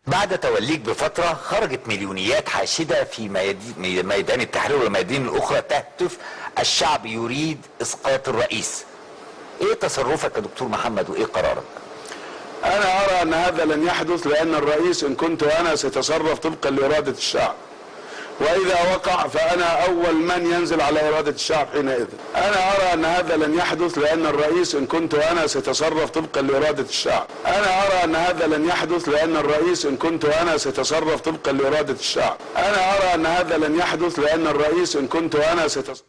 بعد توليك بفترة خرجت مليونيات حاشدة في ميدان التحرير والميادين الأخرى تهتف: الشعب يريد إسقاط الرئيس. إيه تصرفك يا دكتور محمد وإيه قرارك؟ أنا أرى أن هذا لن يحدث، لأن الرئيس إن كنت أنا سيتصرف طبقا لإرادة الشعب، وإذا وقع فأنا أول من ينزل على إرادة الشعب حينئذ. أنا أرى أن هذا لن يحدث، لأن الرئيس إن كنت أنا سيتصرف طبقا لإرادة الشعب. أنا أرى أن هذا لن يحدث، لأن الرئيس إن كنت أنا سيتصرف طبقا لإرادة الشعب. أنا أرى أن هذا لن يحدث، لأن الرئيس إن كنت أنا سيتصرف.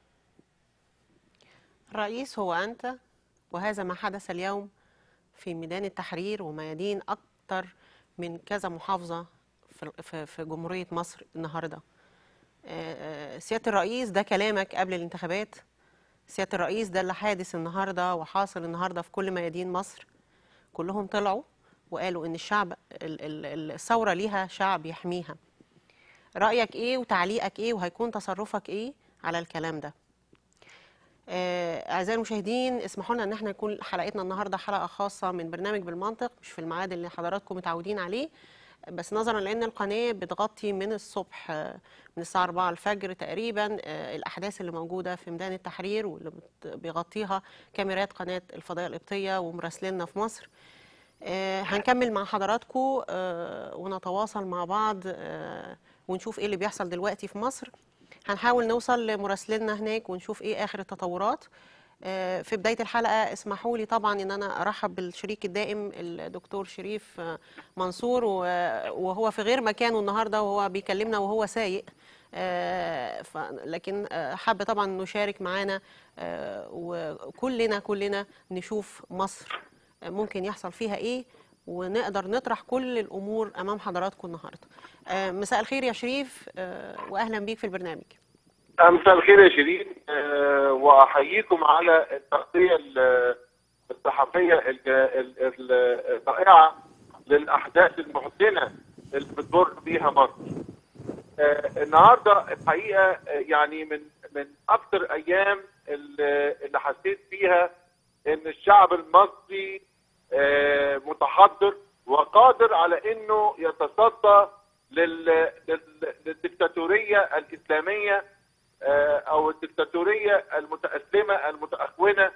الرئيس هو أنت، وهذا ما حدث اليوم في ميدان التحرير وميادين أكثر من كذا محافظة في جمهورية مصر النهاردة. سيادة الرئيس، ده كلامك قبل الانتخابات. سيادة الرئيس، ده اللي حادث النهاردة وحاصل النهاردة في كل ميادين مصر. كلهم طلعوا وقالوا إن الشعب، الثورة ليها شعب يحميها. رأيك إيه وتعليقك إيه وهيكون تصرفك إيه على الكلام ده؟ أعزائي المشاهدين، اسمحوا لنا ان احنا يكون حلقتنا النهارده حلقه خاصه من برنامج بالمنطق، مش في الميعاد اللي حضراتكم متعودين عليه، بس نظرا لان القناه بتغطي من الصبح من الساعه 4 الفجر تقريبا الاحداث اللي موجوده في ميدان التحرير، واللي بيغطيها كاميرات قناه الفضائيه القبطيه ومراسليننا في مصر. هنكمل مع حضراتكم ونتواصل مع بعض ونشوف ايه اللي بيحصل دلوقتي في مصر. هنحاول نوصل لمراسليننا هناك ونشوف ايه اخر التطورات. في بداية الحلقة اسمحوا لي طبعا ان انا ارحب بالشريك الدائم الدكتور شريف منصور، وهو في غير مكانه النهاردة وهو بيكلمنا وهو سايق، لكن حابة طبعا نشارك معانا وكلنا نشوف مصر ممكن يحصل فيها ايه، ونقدر نطرح كل الأمور أمام حضراتكم النهاردة. مساء الخير يا شريف، وأهلا بيك في البرنامج. مساء الخير يا شيرين، وأحييكم على التغطية الصحفية الرائعة للأحداث المحزنة اللي بتمر بيها مصر. النهارده الحقيقة يعني من أكثر أيام اللي حسيت فيها إن الشعب المصري متحضر وقادر على انه يتصدى للدكتاتورية الاسلامية او الدكتاتورية المتأسلمة المتأخونة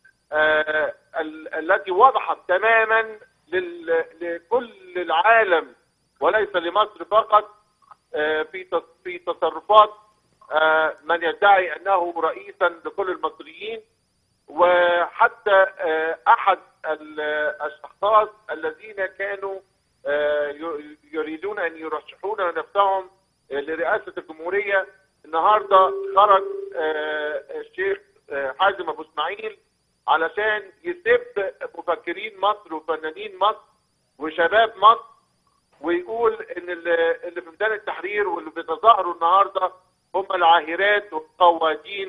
التي وضحت تماما لكل العالم وليس لمصر فقط في تصرفات من يدعي انه رئيسا لكل المصريين. وحتى احد الاشخاص الذين كانوا يريدون ان يرشحون نفسهم لرئاسة الجمهورية النهارده خرج الشيخ حازم ابو اسماعيل علشان يسب مفكرين مصر وفنانين مصر وشباب مصر، ويقول ان اللي في ميدان التحرير واللي بيتظاهروا النهارده هم العاهرات والقوادين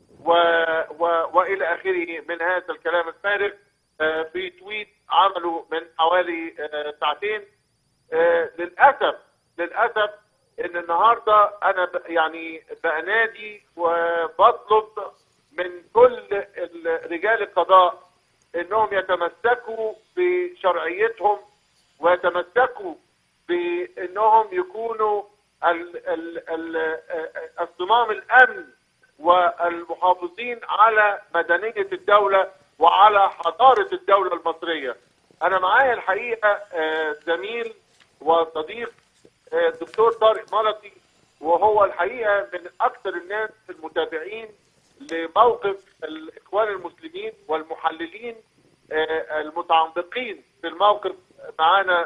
والى اخره من هذا الكلام الفارغ في تويت عمله من حوالي ساعتين. للاسف ان النهارده انا يعني بنادي وبطلب من كل رجال القضاء انهم يتمسكوا بشرعيتهم ويتمسكوا بانهم يكونوا الصمام الامن والمحافظين على مدنية الدولة وعلى حضارة الدولة المصرية. أنا معايا الحقيقة زميل وصديق الدكتور طارق ملطي، وهو الحقيقة من أكثر الناس المتابعين لموقف الإخوان المسلمين والمحللين المتعمقين في الموقف معانا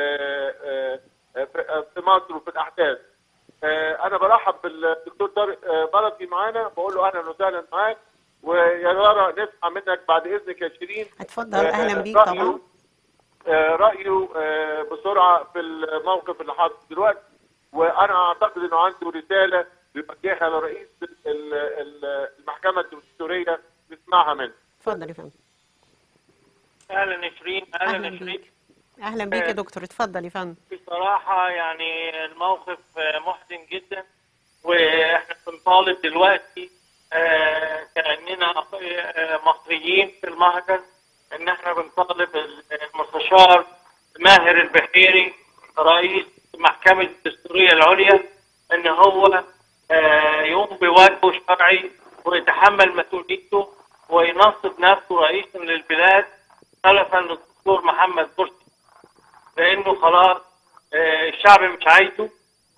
في مصر وفي الأحداث. انا برحب بالدكتور طارق ملطي معانا، بقول له اهلا وسهلا معاك، ويا ترى نسمع منك بعد اذنك يا شيرين. اتفضل. اهلا بيك طبعا. رايه بسرعه في الموقف اللي حاصل دلوقتي، وانا اعتقد انه عنده رساله بيوجهها لرئيس المحكمه الدستوريه نسمعها منه. اتفضل يا فندم. اهلا يا شيرين. اهلا يا شيرين. اهلا بيك يا دكتور، اتفضل يا فندم. بصراحه يعني الموقف محزن جدا، واحنا بنطالب دلوقتي كاننا مصريين في المهجر ان احنا بنطالب المستشار ماهر البحيري رئيس المحكمة الدستورية العليا ان هو يقوم بواجبه الشرعي ويتحمل مسؤوليته وينصب نفسه رئيسا للبلاد خلفا للدكتور محمد مرسي، لانه خلاص الشعب مش عايزه.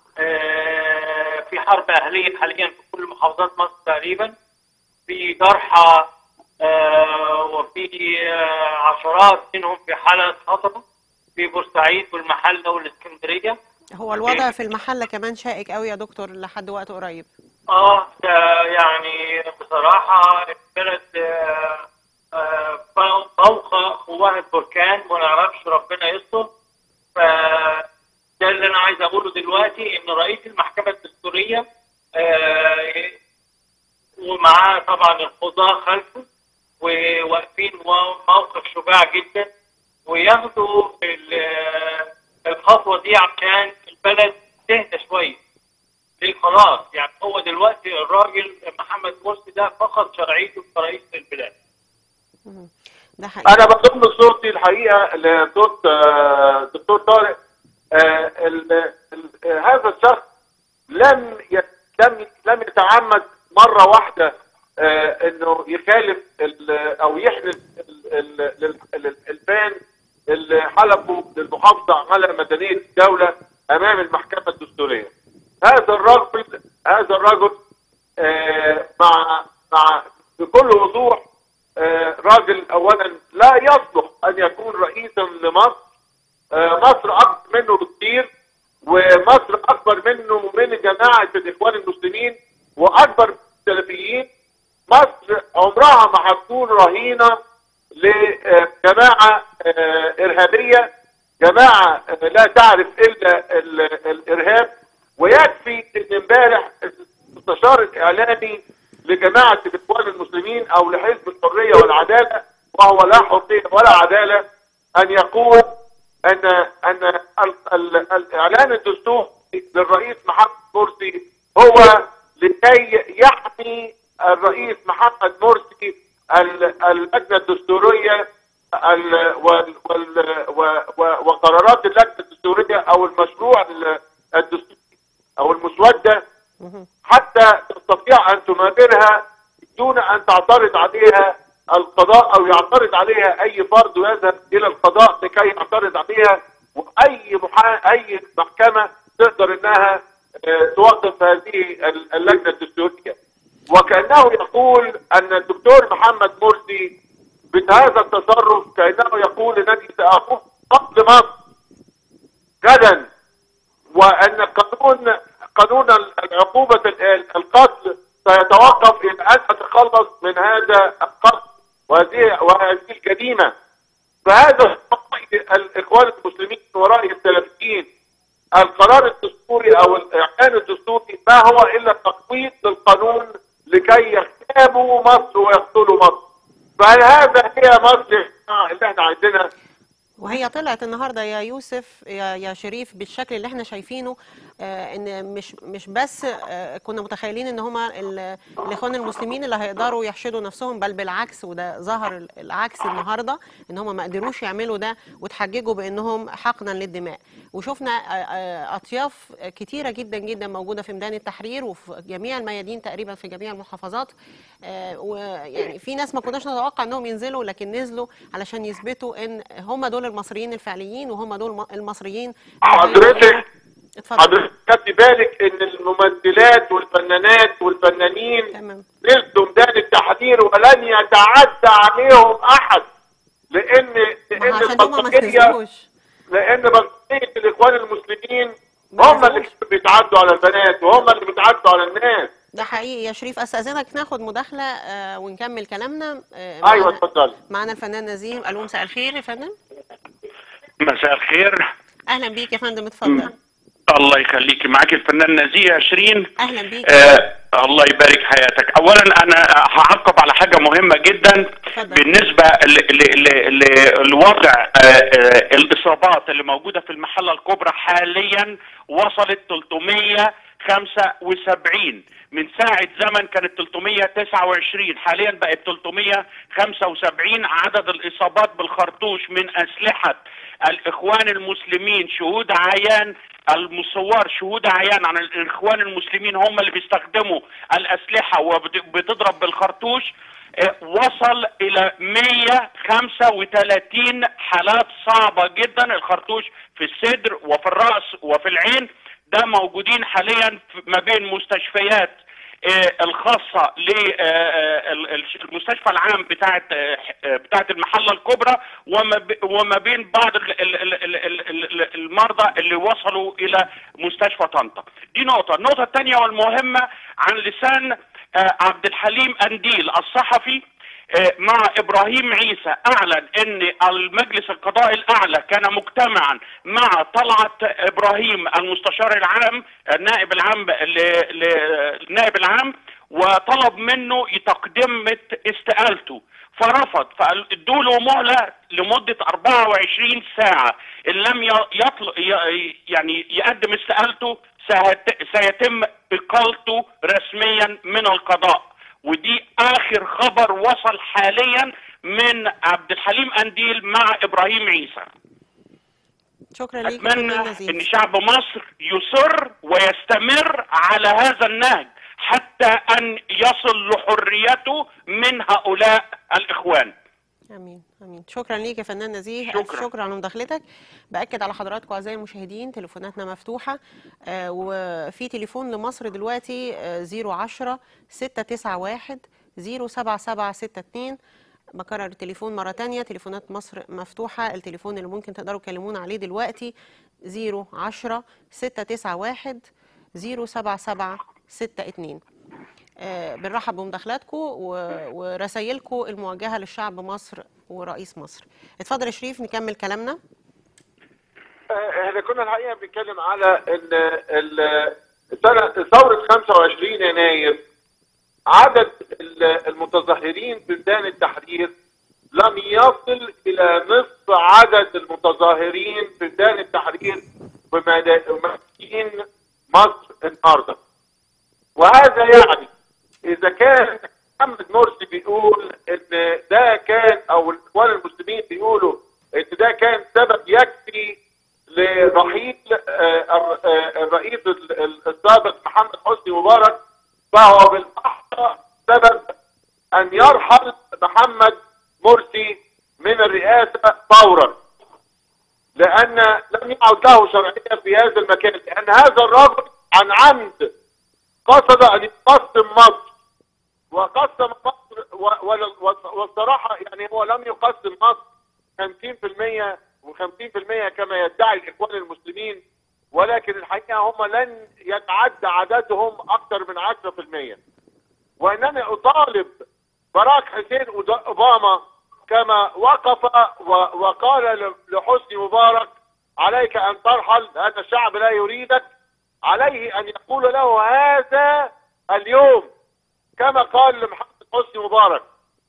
في حرب اهليه حاليا في كل محافظات مصر تقريبا، في جرحى وفي عشرات منهم في حالة خطر في بورسعيد والمحلة والاسكندرية. هو الوضع في المحلة كمان شائك قوي يا دكتور لحد وقت قريب. ده يعني بصراحة البلد فوق قواه البركان وما نعرفش، ربنا يستر. ده اللي انا عايز اقوله دلوقتي، ان رئيس المحكمة الدستورية ومعاه طبعا القضاة خلفه وواقفين موقف شجاع جدا، وياخدوا الخطوة دي عشان البلد تهدى شوية. ليه؟ خلاص يعني هو دلوقتي الراجل محمد مرسي ده فقد شرعيته كرئيس البلاد. ده حقيقي. انا بضم صورتي الحقيقه لصوت دكتور طارق. هذا الشخص لم يتعمد مره واحده انه يخالف او يحلف البان اللي حلفوا للمحافظه على مدنيه الدوله امام المحكمه الدستوريه. هذا الرجل مع بكل وضوح راجل اولا لا يصلح ان يكون رئيسا لمصر. مصر اكبر منه بكثير، ومصر اكبر منه من جماعه الاخوان المسلمين واكبر من السلفيين. مصر عمرها ما هتكون رهينه لجماعه ارهابيه، جماعه لا تعرف الا الارهاب. ويكفي ان امبارح المستشار الاعلامي لجماعه الاخوان المسلمين او لحزب الحريه والعداله، وهو لا حريه ولا عداله، ان يقول ان الاعلان الدستوري للرئيس محمد مرسي هو لكي يحمي الرئيس محمد مرسي اللجنه الدستوريه وقرارات اللجنه الدستوريه او المشروع الدستوري او المسوده، حتى تستطيع ان تمررها دون ان تعترض عليها القضاء او يعترض عليها اي فرد يذهب الى القضاء لكي يعترض عليها، واي اي محكمه تقدر انها توقف هذه اللجنه الدستوريه. وكانه يقول ان الدكتور محمد مرسي بهذا التصرف كانه يقول انني ساقوم قتل مصر غدا، وان قانون عقوبه القتل سيتوقف ان اتخلص من هذا القتل وهذه الجريمه. فهذا راي الاخوان المسلمين وراي السلفيين. القرار الدستوري او الاعلان الدستوري ما هو الا تقويض للقانون لكي يغتابوا مصر ويقتلوا مصر. فهذا هي مصر اللي احنا عايزينها. وهي طلعت النهارده يا يوسف يا شريف بالشكل اللي احنا شايفينه، ان مش بس كنا متخيلين ان هما الاخوان المسلمين اللي هيقدروا يحشدوا نفسهم، بل بالعكس، وده ظهر العكس النهارده، ان هما ما قدروش يعملوا ده وتحججوا بانهم حقنا للدماء. وشفنا اطياف كتيره جدا جدا موجوده في ميدان التحرير وفي جميع الميادين تقريبا في جميع المحافظات. ويعني في ناس ما كناش نتوقع انهم ينزلوا، لكن نزلوا علشان يثبتوا ان هم دول المصريين الفعليين وهم دول المصريين. حضرتك خدي بالك ان الممثلات والفنانات والفنانين نزلوا ميدان التحرير ولن يتعدى عليهم احد، لان بلطجيه الاخوان المسلمين هم اللي بيتعدوا على البنات وهم اللي بيتعدوا على الناس. ده حقيقي يا شريف. استاذنك ناخد مداخله ونكمل كلامنا. ايوه اتفضل. معانا الفنان نزيم. الو، مساء الخير يا فندم. مساء الخير. اهلا بيك يا فندم، اتفضل. الله يخليكي، معاك الفنان نزيه شيرين. اهلا بيك. الله يبارك حياتك. اولا انا هعقب على حاجه مهمه جدا بالنسبه لوضع الاصابات اللي موجوده في المحله الكبرى. حاليا وصلت 375. من ساعة زمن كانت 329، حاليا بقت 375. عدد الإصابات بالخرطوش من أسلحة الإخوان المسلمين شهود عيان، المصور شهود عيان عن الإخوان المسلمين هم اللي بيستخدموا الأسلحة وبتضرب بالخرطوش، وصل إلى 135 حالات صعبة جدا. الخرطوش في الصدر وفي الرأس وفي العين، ده موجودين حاليا ما بين مستشفيات الخاصة للمستشفى العام بتاعة المحلة الكبرى، وما بين بعض المرضى اللي وصلوا إلى مستشفى طنطا. دي نقطة. النقطة الثانية والمهمة عن لسان عبد الحليم أنديل الصحفي مع إبراهيم عيسى، أعلن أن المجلس القضائي الأعلى كان مجتمعا مع طلعت إبراهيم المستشار العام النائب العام وطلب منه تقدمة استقالته، فرفض. فادوا له مهلة لمدة 24 ساعة، إن لم يقدم استقالته سيتم إقالته رسميا من القضاء. ودي آخر خبر وصل حاليا من عبد الحليم أنديل مع إبراهيم عيسى. شكرا ليك. أتمنى أن شعب مصر يصر ويستمر على هذا النهج حتى أن يصل لحريته من هؤلاء الإخوان. امين امين. شكرا ليك يا فنان نزيه. شكرا على مداخلتك. باكد على حضراتكم اعزائي المشاهدين تليفوناتنا مفتوحه، وفي تليفون لمصر دلوقتي 010 691 07762. بكرر التليفون مره ثانيه، تليفونات مصر مفتوحه. التليفون اللي ممكن تقدروا تكلمونا عليه دلوقتي 010 691 07762. بنرحب بمداخلاتكم ورسائلكم الموجهه للشعب مصر ورئيس مصر. اتفضل يا شريف نكمل كلامنا. احنا كنا الحقيقه بنتكلم على ان ثوره 25 يناير عدد المتظاهرين في ميدان التحرير لم يصل الى نصف عدد المتظاهرين في ميدان التحرير في مدينة مصر النهارده. وهذا يعني اذا كان محمد مرسي بيقول ان ده كان، او الاخوان المسلمين بيقولوا ان ده كان سبب يكفي لرحيل الرئيس السابق محمد حسني مبارك، فهو بالاحرى سبب ان يرحل محمد مرسي من الرئاسه فورا، لان لم يعد له شرعيه في هذا المكان، لان هذا الرجل عن عمد قصد ان يقسم مصر وقسم مصر، والصراحه يعني هو لم يقسم مصر 50% و50% كما يدعي الاخوان المسلمين، ولكن الحقيقه هم لن يتعدى عددهم اكثر من 10%. وانني اطالب باراك حسين اوباما كما وقف وقال لحسني مبارك عليك ان ترحل لان الشعب لا يريدك، عليه ان يقول له هذا اليوم كما قال لمحمد حسني مبارك.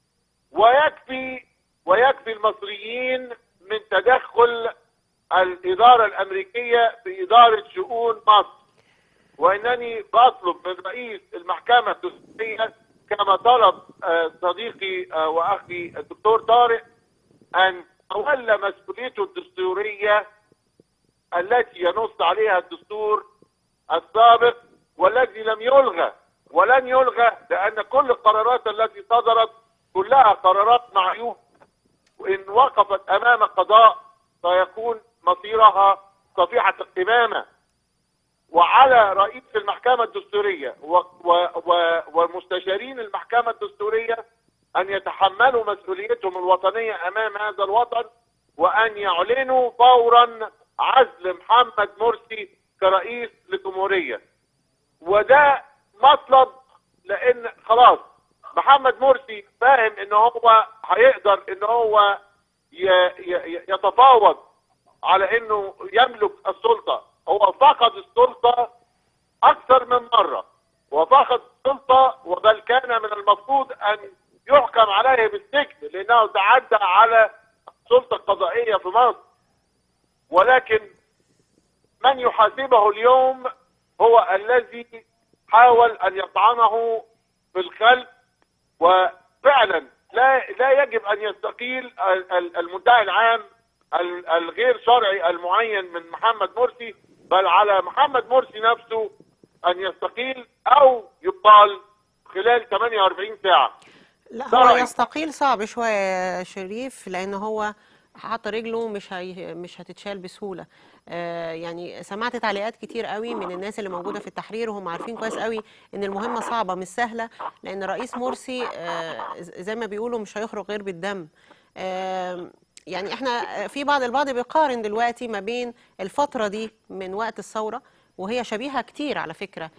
ويكفي المصريين من تدخل الإدارة الأمريكية في إدارة شؤون مصر. وإنني بطلب من رئيس المحكمة الدستورية كما طلب صديقي وأخي الدكتور طارق أن تولى مسؤوليته الدستورية التي ينص عليها الدستور السابق والذي لم يلغى ولن يلغى، لأن كل القرارات التي صدرت كلها قرارات معيوبة، وإن وقفت أمام قضاء سيكون مصيرها صفيحة القمامة. وعلى رئيس المحكمة الدستورية ومستشارين المحكمة الدستورية أن يتحملوا مسؤوليتهم الوطنية أمام هذا الوطن، وأن يعلنوا فورا عزل محمد مرسي كرئيس للجمهورية. وده مطلب، لأن خلاص محمد مرسي فاهم ان هو هيقدر ان هو يتفاوض على انه يملك السلطة. هو فقد السلطة اكثر من مرة، وفقد السلطة وبل كان من المفروض ان يحكم عليه بالسجن لانه تعدى على السلطة القضائية في مصر. ولكن من يحاسبه اليوم هو الذي حاول ان يطعنه في الخلف، وفعلا لا يجب ان يستقيل المدعي العام الغير شرعي المعين من محمد مرسي، بل على محمد مرسي نفسه ان يستقيل او يقال خلال 48 ساعة. لا هو يستقيل صعب شوية يا شريف، لأن هو حط رجله مش هتتشال بسهولة. يعني سمعت تعليقات كتير قوي من الناس اللي موجودة في التحرير، وهم عارفين كويس قوي إن المهمة صعبة مش سهلة، لأن الرئيس مرسي زي ما بيقولوا مش هيخرج غير بالدم. يعني احنا في البعض بيقارن دلوقتي ما بين الفترة دي من وقت الثورة، وهي شبيهة كتير على فكرة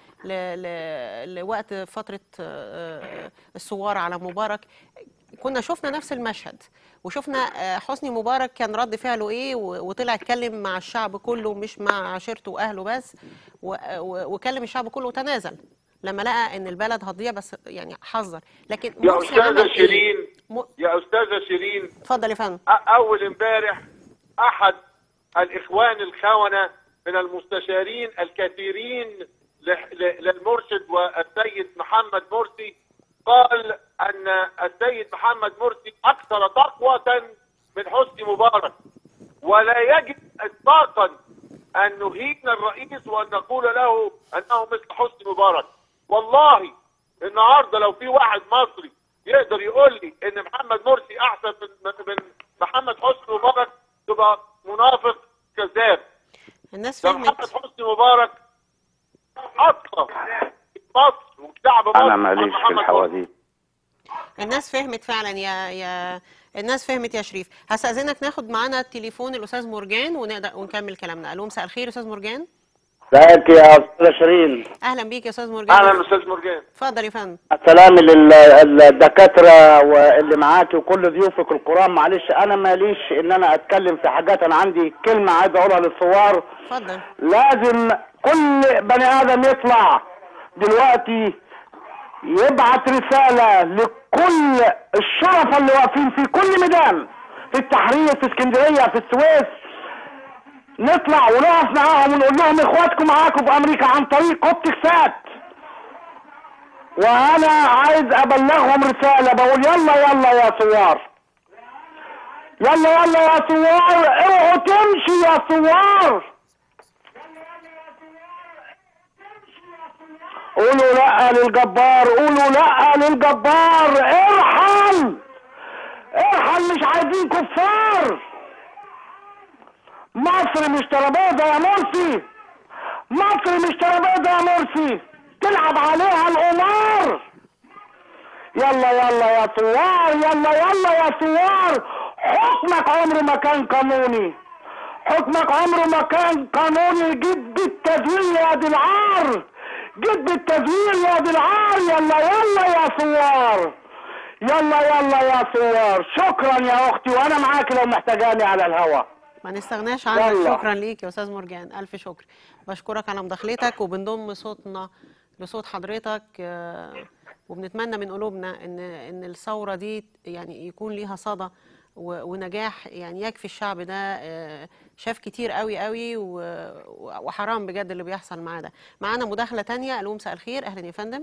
لوقت فترة الثوار على مبارك. كنا شفنا نفس المشهد، وشفنا حسني مبارك كان رد فعله ايه، وطلع اتكلم مع الشعب كله مش مع عشيرته واهله بس، وكلم الشعب كله وتنازل لما لقى ان البلد هتضيع، بس يعني حذر. لكن يا استاذة شيرين يا استاذة شيرين اتفضل يا فندم. اول امبارح احد الاخوان الخونة من المستشارين الكثيرين للمرشد والسيد محمد مرسي قال ان السيد محمد مرسي اكثر تقوى من حسني مبارك، ولا يجب اطلاقا ان نهين الرئيس وان نقول له انه مثل حسني مبارك. والله النهارده لو في واحد مصري يقدر يقول لي ان محمد مرسي احسن من محمد حسني مبارك تبقى منافق كذاب. الناس فهمت. محمد حسني مبارك اقوى مصر وشعب مصر. انا ماليش في الحواديت. الناس فهمت فعلا يا الناس فهمت يا شريف. هستأذنك ناخد معانا التليفون الاستاذ مرجان ونكمل كلامنا. الو مساء الخير استاذ مرجان. ازيك يا استاذه شيرين؟ اهلا بيك يا استاذ مرجان. اهلا استاذ مرجان. اتفضل يا فندم. السلام للدكاتره واللي معاكي وكل ضيوفك الكرام. معلش انا ماليش ان انا اتكلم في حاجات، انا عندي كلمه عايز اقولها للثوار. اتفضل. لازم كل بني ادم يطلع دلوقتي يبعت رساله لكل الشرفاء اللي واقفين في كل ميدان، في التحرير، في اسكندريه، في السويس، نطلع ونقف معاهم ونقول لهم اخواتكم معاكم في امريكا عن طريق كوبتكسات. وانا عايز ابلغهم رساله بقول يلا يلا يا ثوار، يلا يلا يا ثوار، اوعوا تمشي يا ثوار. قولوا لا للجبار، قولوا لا للجبار. ارحل ارحل، مش عايزين كفار. مصر مش ترابيزه يا مرسي، مصر مش ترابيزه يا مرسي تلعب عليها القمار. يلا يلا يا ثوار، يلا يلا يا ثوار. حكمك عمره ما كان قانوني، حكمك عمره ما كان قانوني. جد بالتزوير يا دي العار، جد بالتزوير يا دي العار. يلا يلا يا ثوار، يلا يلا يا ثوار. شكرا يا اختي، وانا معاكي لو محتاجاني على الهوا. ما نستغناش عنك. شكرا ليك يا استاذ مرجان، الف شكر. بشكرك على مداخلتك، وبنضم صوتنا لصوت حضرتك، وبنتمنى من قلوبنا ان الثوره دي يعني يكون ليها صدى ونجاح. يعني يكفي الشعب ده شاف كتير قوي قوي، وحرام بجد اللي بيحصل معاه ده. معانا مداخله ثانيه. الو مساء الخير. اهلا يا فندم.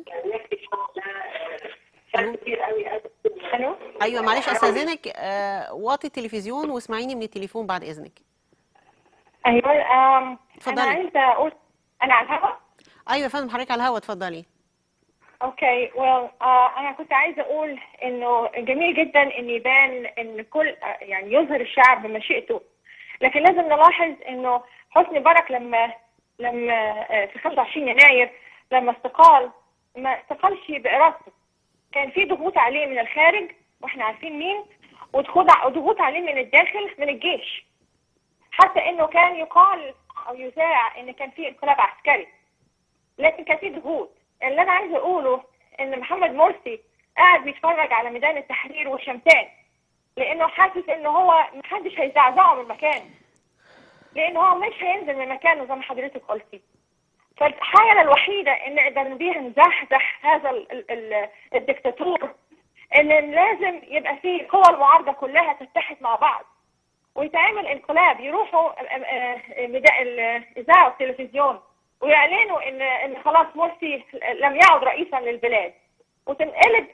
الو. ايوه معلش استاذنك واطي التلفزيون واسمعيني من التليفون بعد اذنك. ايوه اتفضلي. انا عايزه اقول انا على الهواء. ايوه يا فندم حضرتك على الهواء، اتفضلي. اوكي انا كنت عايزه اقول انه جميل جدا ان يبان ان كل يعني يظهر الشعب مشيئته، لكن لازم نلاحظ انه حسني مبارك لما في 25 يناير لما استقال ما استقالش بارادته، كان في ضغوط عليه من الخارج واحنا عارفين مين، وضغوط عليه من الداخل من الجيش، حتى انه كان يقال او يذاع ان كان في انقلاب عسكري، لكن كان في ضغوط. اللي انا عايزه اقوله ان محمد مرسي قاعد بيتفرج على ميدان التحرير والشمتان، لانه حاسس ان هو محدش هيزعزعه من مكانه، لانه هو مش هينزل من مكانه زي ما حضرتك قلتي. فالحاجه الوحيده ان نقدر بيها نزحزح هذا الدكتاتور ان لازم يبقى فيه قوى المعارضه كلها تتحد مع بعض ويتعمل انقلاب، يروحوا الاذاعه والتلفزيون ويعلنوا ان خلاص مرسي لم يعد رئيسا للبلاد، وتنقلب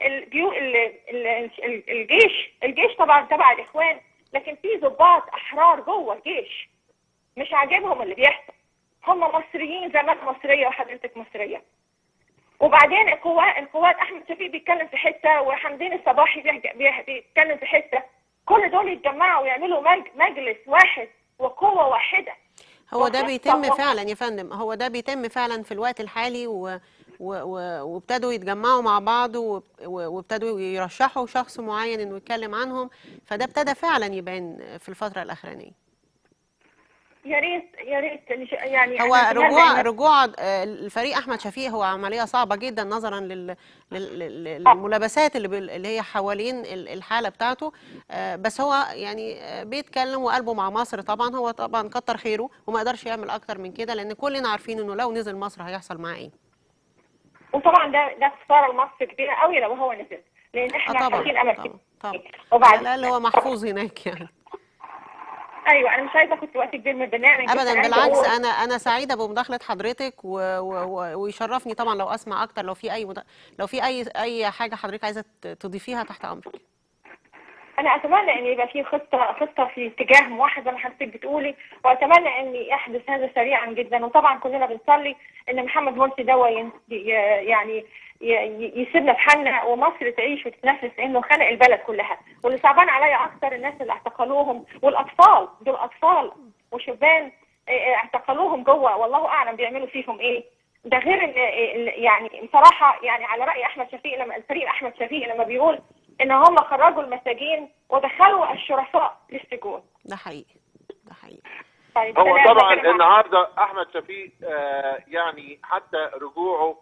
الجيش طبعا تبع الاخوان، لكن في ضباط احرار جوه الجيش مش عاجبهم اللي بيحصل. هم مصريين زي ما انت مصريه وحضرتك مصريه. وبعدين القوات احمد شفيق بيتكلم في حته، وحمدين الصباحي بيتكلم في حته، كل دول يتجمعوا ويعملوا مجلس واحد وقوه واحده. هو ده بيتم فعلا يا فندم، هو ده بيتم فعلا في الوقت الحالي، وابتدوا يتجمعوا مع بعض، وابتدوا يرشحوا شخص معين انه يتكلم عنهم، فده ابتدى فعلا يبان في الفترة الأخرانية. يا ريت يعني هو رجوع الفريق احمد شفيق هو عمليه صعبه جدا نظرا للملابسات اللي هي حوالين الحاله بتاعته، بس هو يعني بيتكلم وقلبه مع مصر. طبعا هو طبعا كتر خيره وما يقدرش يعمل اكتر من كده، لان كلنا عارفين انه لو نزل مصر هيحصل معاه ايه. وطبعا ده خساره لمصر كبيره قوي لو هو نزل، لان احنا حاطين امل فيه. طبعا وبعد الاقل هو محفوظ هناك يعني. ايوه، انا مش عايزه اخد وقت كبير من البرنامج ابدا، بالعكس انا سعيده بمداخله حضرتك، ويشرفني طبعا لو اسمع اكتر، لو في اي حاجه حضرتك عايزه تضيفيها تحت امرك. انا اتمنى ان يبقى في خطه في اتجاه موحد زي ما حضرتك بتقولي، واتمنى ان يحدث هذا سريعا جدا. وطبعا كلنا بنصلي ان محمد مرسي ده يعني يسيبنا في حالنا ومصر تعيش وتتنفس، انه خلق البلد كلها. واللي صعبان عليا اكتر الناس اللي اعتقلوهم، والاطفال دول اطفال وشبان اعتقلوهم جوه، والله اعلم بيعملوا فيهم ايه. ده غير يعني بصراحه يعني على راي احمد شفيق، لما الفريق احمد شفيق لما بيقول ان هم خرجوا المساجين ودخلوا الشرفاء للسجون. ده حقيقي، ده حقيقي. طيب هو طبعا النهارده احمد شفيق يعني حتى رجوعه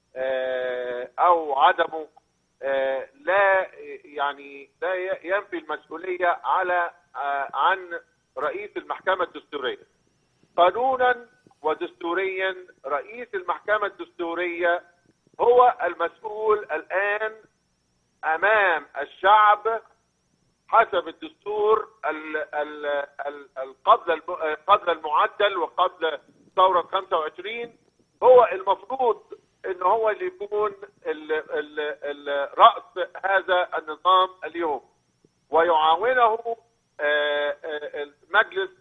او عدمه لا ينفي المسؤوليه عن رئيس المحكمه الدستوريه. قانونا ودستوريا رئيس المحكمه الدستوريه هو المسؤول الان امام الشعب حسب الدستور قبل المعدل وقبل ثوره 25. هو المفروض ان هو اللي يكون رأس هذا النظام اليوم، ويعاونه مجلس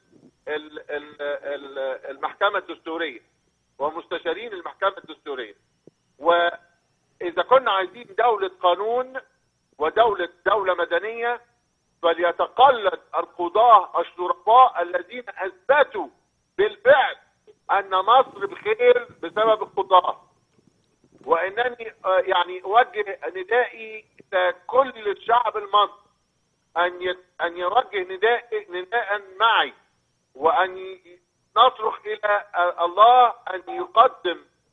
المحكمة الدستورية ومستشارين المحكمة الدستورية. وإذا كنا عايزين دولة قانون ودولة مدنية، فليتقلد القضاة الشرفاء الذين أثبتوا بالفعل أن مصر بخير بسبب القضاء. وإنني يعني أوجه ندائي إلى كل الشعب المصري أن يوجه نداء معي، وأن نصرخ إلى الله أن يقدم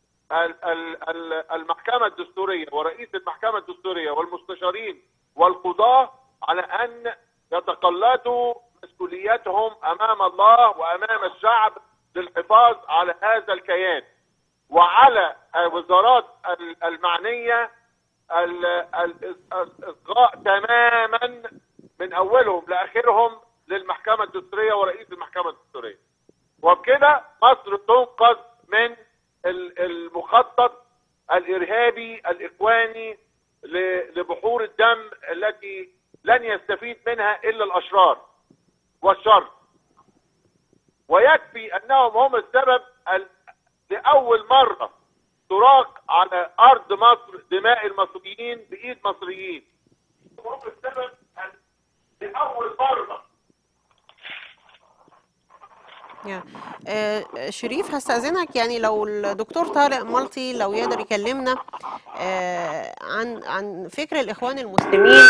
المحكمة الدستورية ورئيس المحكمة الدستورية والمستشارين والقضاة على أن يتقلدوا مسؤوليتهم أمام الله وأمام الشعب للحفاظ على هذا الكيان، وعلى الوزارات المعنية الإصغاء تماما من أولهم لآخرهم للمحكمة الدستورية ورئيس المحكمة الدستورية. وبكده مصر تنقذ من المخطط الإرهابي الإخواني لبحور الدم التي لن يستفيد منها إلا الأشرار والشر. ويكفي أنهم هم السبب لأول مرة تراق على أرض مصر دماء المصريين بإيد مصريين. هم السبب لأول مرة. شريف، هستأذنك يعني لو الدكتور طارق ملطي لو يقدر يكلمنا عن فكر الإخوان المسلمين،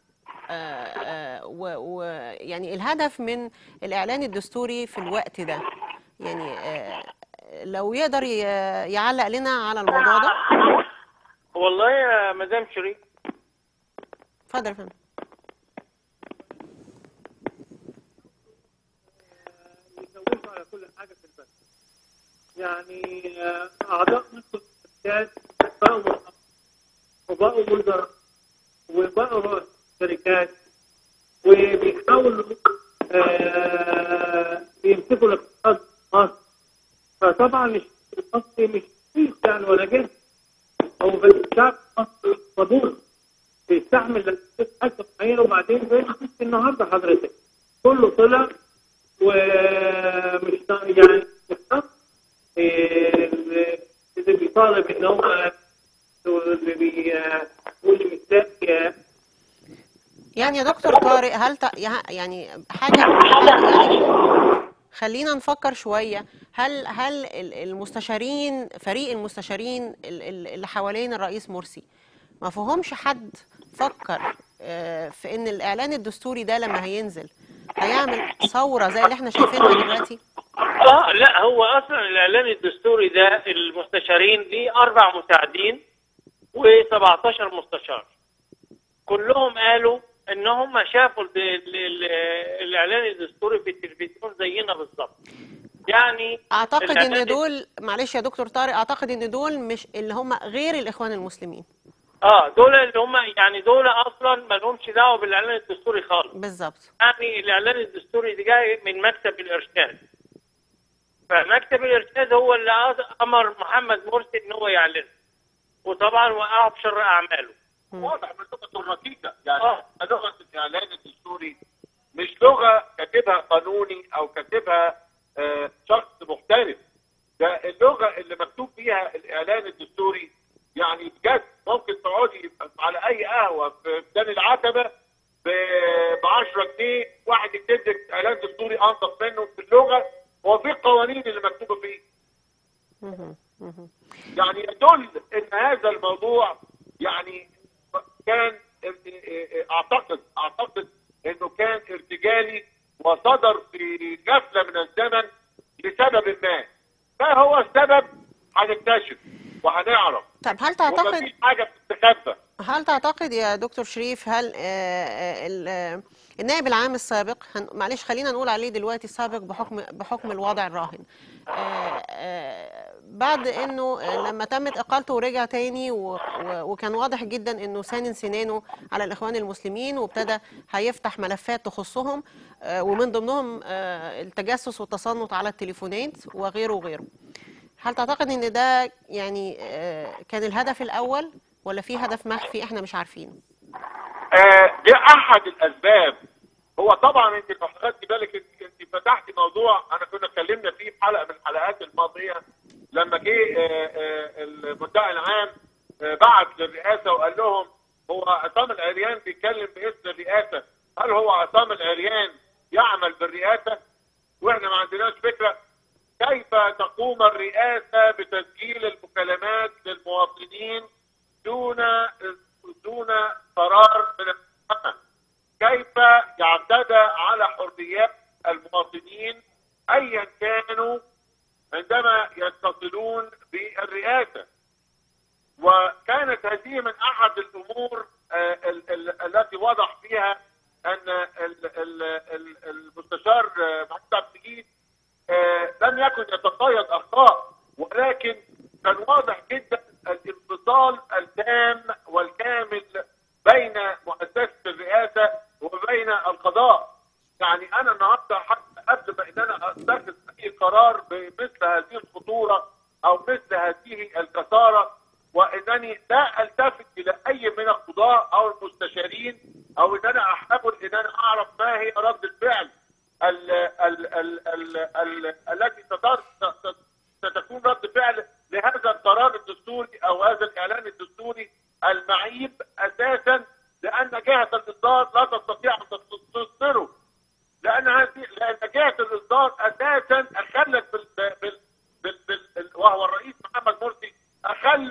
ويعني الهدف من الإعلان الدستوري في الوقت ده، يعني لو يقدر يعلق لنا على الموضوع ده. والله يا مدام شريف. اتفضل يا فندم. يسووا على كل حاجه في البلد. يعني اعضاء مجلس الشركات بقوا وبقوا وزراء وبقوا شركات، وبيحاولوا يمسكوا الاقتصاد في مصر. فطبعا المصري مش كويس يعني ولا جد، هو بس الشعب المصري صبور بيستحمل لما تتحكم معايا، وبعدين زي ما شفت النهارده حضرتك كله طلع ومش يعني اللي بيطالب ان هو اللي بيقول مثال. يعني يا دكتور طارق هل يعني حاجة يعني خلينا نفكر شوية، هل المستشارين، فريق المستشارين اللي حوالين الرئيس مرسي، ما فيهمش حد فكر في ان الاعلان الدستوري ده لما هينزل هيعمل ثورة زي اللي احنا شايفينها دلوقتي؟ لا، هو اصلا الاعلان الدستوري ده المستشارين ليه 4 مساعدين و17 مستشار، كلهم قالوا ان هم شافوا الاعلان الدستوري في التلفزيون زينا بالظبط. يعني اعتقد ان دول، معلش يا دكتور طارق، اعتقد ان دول مش اللي هم غير الاخوان المسلمين. دول اللي هم يعني دول اصلا ما لهمش دعوه بالاعلان الدستوري خالص. بالظبط. يعني الاعلان الدستوري ده جاي من مكتب الارشاد، فمكتب الارشاد هو اللي امر محمد مرسي ان هو يعلنه، وطبعا وقعه في شر اعماله. واضح من لغه الرقيقه، يعني لغه الاعلان الدستوري مش لغه كاتبها قانوني او كاتبها شخص محترف، ده اللغه اللي مكتوب فيها الاعلان الدستوري. يعني بجد ممكن تقعدي على اي قهوه في ميدان العتبه ب 10 جنيه واحد يكتب لك اعلان دستوري انضف منه في اللغه وفي القوانين اللي مكتوبه فيه. يعني يدل ان هذا الموضوع يعني كان اعتقد انه كان ارتجالي وصدر في غفله من الزمن لسبب ما هو السبب هنكتشف وهنعرف. طب هل تعتقد ومفيش حاجه بتستخبى؟ هل تعتقد يا دكتور شريف، هل النائب العام السابق، معلش خلينا نقول عليه دلوقتي السابق بحكم الوضع الراهن، بعد انه لما تمت اقالته ورجع تاني وكان واضح جدا انه سانن سنانه على الاخوان المسلمين وابتدى هيفتح ملفات تخصهم، ومن ضمنهم التجسس والتصنت على التليفونات وغيره وغيره، هل تعتقد ان ده يعني كان الهدف الاول ولا في هدف مخفي احنا مش عارفينه؟ دي احد الاسباب. هو طبعا انت لو خدتي بالك انت فتحتي موضوع انا كنا اتكلمنا فيه في حلقه من الحلقات الماضيه لما جه المدعي العام بعت للرئاسه وقال لهم هو عصام العريان بيتكلم باسم الرئاسه، هل هو عصام العريان يعمل بالرئاسه؟ واحنا ما عندناش فكره كيف تقوم الرئاسه بتسجيل المكالمات للمواطنين دون قرار من المحكمة، كيف يعتدى على حريات المواطنين ايا كانوا عندما يتصلون بالرئاسة. وكانت هذه من احد الامور التي وضح فيها ان المستشار محمود عبد المجيد لم يكن يتصيد اخطاء، ولكن كان واضح جدا الانفصال التام والكامل بين مؤسسة الرئاسة وبين القضاء. يعني انا النهارده حتى قبل ما ان انا اتخذ اي قرار بمثل هذه الخطورة او مثل هذه الكثارة، وانني لا التفت الى اي من القضاء او المستشارين، او ان انا احاول ان انا اعرف ما هي رد الفعل التي ستكون رد فعل لهذا القرار الدستوري او هذا الاعلان الدستوري المعيب اساسا، لان جهه الاصدار لا تستطيع ان تصدره، لان جهه الاصدار اساسا اخلت وهو الرئيس محمد مرسي اخل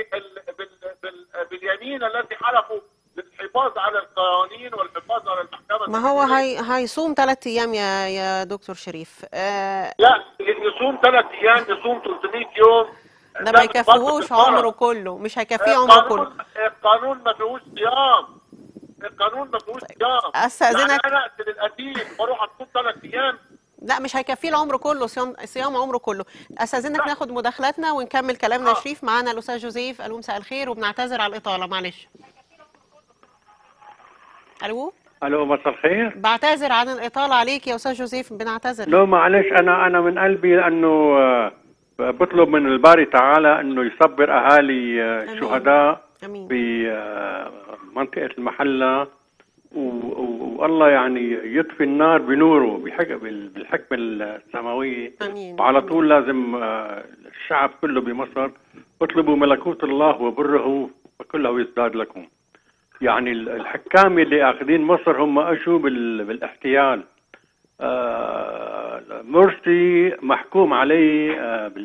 باليمين التي حلفوا للحفاظ على القوانين والحفاظ على المحكمه. ما هو هيصوم 3 ايام يا دكتور شريف. لا، يصوم 3 ايام، يصوم 300 يوم، ده ما يكفيهوش عمره كله، مش هيكفيه عمره كله. القانون ما فيهوش صيام، القانون ما فيهوش صيام. استاذنك، يعني انا اقتل القتيل واروح اصوم 3 ايام؟ لا مش هيكفيه العمر كله، صيام عمره كله. استاذنك ناخد مداخلاتنا ونكمل كلامنا. شريف معانا الاستاذ جوزيف. الو، مساء الخير، وبنعتذر على الاطاله معلش. الو مساء الخير. بعتذر عن الاطاله عليك يا استاذ جوزيف، بنعتذر. لا معلش، انا من قلبي، لانه بطلب من الباري تعالى انه يصبر اهالي الشهداء امين. في منطقة المحلة، والله يعني يطفي النار بنوره بالحكمة السماوية. امين. وعلى طول لازم الشعب كله بمصر اطلبوا ملكوت الله وبره فكله يزداد لكم. يعني الحكام اللي اخذين مصر هم اجوا بالاحتيال. مرسي محكوم عليه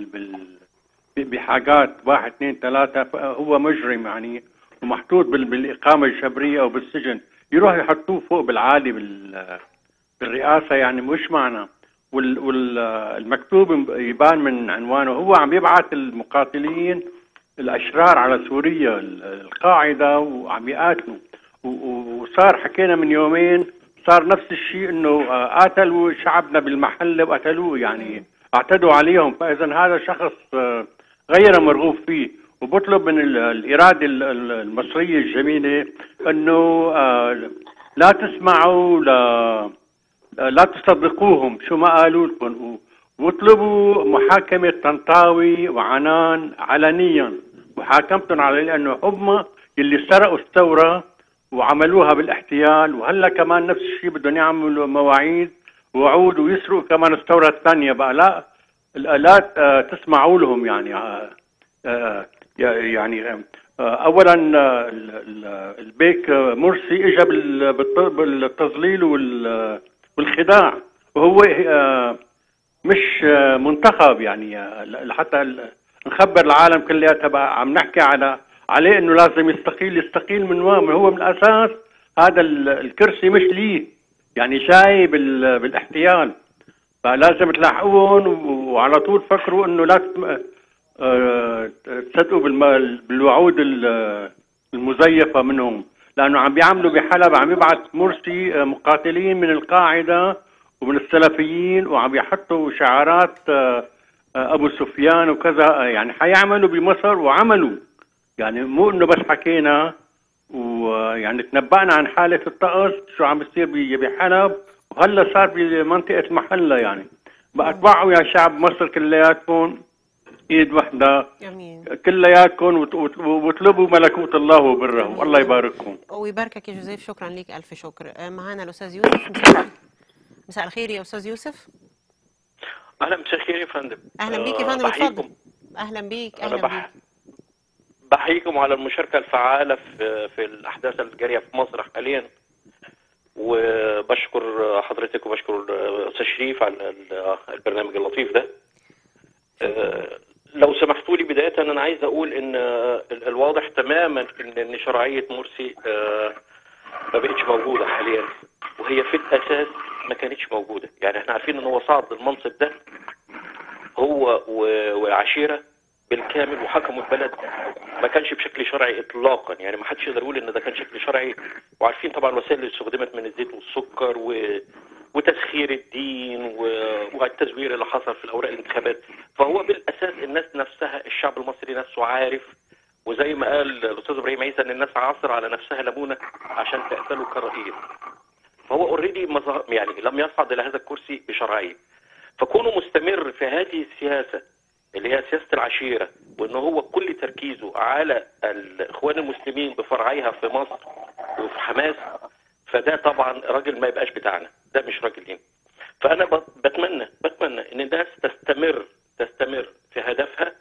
بحاجات 1 2 3، هو مجرم يعني، ومحطوط بالإقامة الجبرية أو بالسجن. يروح يحطوه فوق بالعالي بالرئاسة، يعني مش معنى. والمكتوب يبان من عنوانه، هو عم يبعث المقاتلين الأشرار على سوريا القاعدة وعم يقاتلوا. وصار حكينا من يومين صار نفس الشيء، انه قاتلوا شعبنا بالمحله وقتلوه، يعني اعتدوا عليهم. فاذا هذا شخص غير مرغوب فيه. وبطلب من الاراده المصريه الجميله انه لا تسمعوا لا تصدقوهم شو ما قالوا لكم، واطلبوا محاكمه طنطاوي وعنان علنيا، وحاكمتهم عليه لانه هم اللي سرقوا الثوره وعملوها بالاحتيال. وهلا كمان نفس الشيء بدهم يعملوا مواعيد ووعود ويسرقوا كمان الثوره الثانيه. بقى لا تسمعوا لهم. يعني اولا البيك مرسي اجى بالتضليل والخداع، وهو مش منتخب. يعني لحتى نخبر العالم كلياتها بقى عم نحكي عليه انه لازم يستقيل من وين؟ هو من الاساس هذا الكرسي مش ليه، يعني جاي بالاحتيال. فلازم تلاحقوهم وعلى طول فكروا انه لا تصدقوا بالوعود المزيفه منهم، لانه عم بيعملوا بحلب، عم يبعث مرسي مقاتلين من القاعده ومن السلفيين، وعم يحطوا شعارات ابو سفيان وكذا. يعني حيعملوا بمصر وعملوا، يعني مو انه بس حكينا ويعني تنبأنا عن حالة الطقس شو عم بيصير بحلب، وهلا صار بمنطقة المحلة. يعني بقى اتبعوا يا شعب مصر كلياتكم ايد وحدة كلياتكم، واطلبوا ملكوت الله وبره، والله يبارككم ويباركك يا جوزيف. شكرا ليك، الف شكر. معانا الاستاذ يوسف. مساء الخير يا استاذ يوسف. اهلا، مساء الخير يا فندم. اهلا بيك يا فندم، اتفضل. اهلا بيك. اهلا بيك. بحييكم على المشاركة الفعالة في الأحداث الجارية في مصر حاليا، وبشكر حضرتك وبشكر أستاذ شريف على البرنامج اللطيف ده. لو سمحتوا لي بداية أنا عايز أقول إن الواضح تماما إن شرعية مرسي ما بقتش موجودة حاليا، وهي في الأساس ما كانتش موجودة. يعني احنا عارفين إن هو صعد المنصب ده هو وعشيرة بالكامل وحكموا البلد، ما كانش بشكل شرعي اطلاقا. يعني ما حدش يقدر يقول ان ده كان شكل شرعي. وعارفين طبعا الوسائل اللي استخدمت من الزيت والسكر وتسخير الدين والتزوير اللي حصل في الاوراق الانتخابات. فهو بالاساس الناس نفسها، الشعب المصري نفسه عارف، وزي ما قال الاستاذ ابراهيم عيسى ان الناس عصر على نفسها ليمونه عشان تقتله كرئيس. فهو اوريدي يعني لم يصعد الى هذا الكرسي بشرعيه. فكونه مستمر في هذه السياسه اللي هي سياسة العشيرة، وإنه هو كل تركيزه على الإخوان المسلمين بفرعيها في مصر وفي حماس، فده طبعا راجل ما يبقاش بتاعنا، ده مش راجل دين. فأنا بتمنى إن الناس تستمر في هدفها،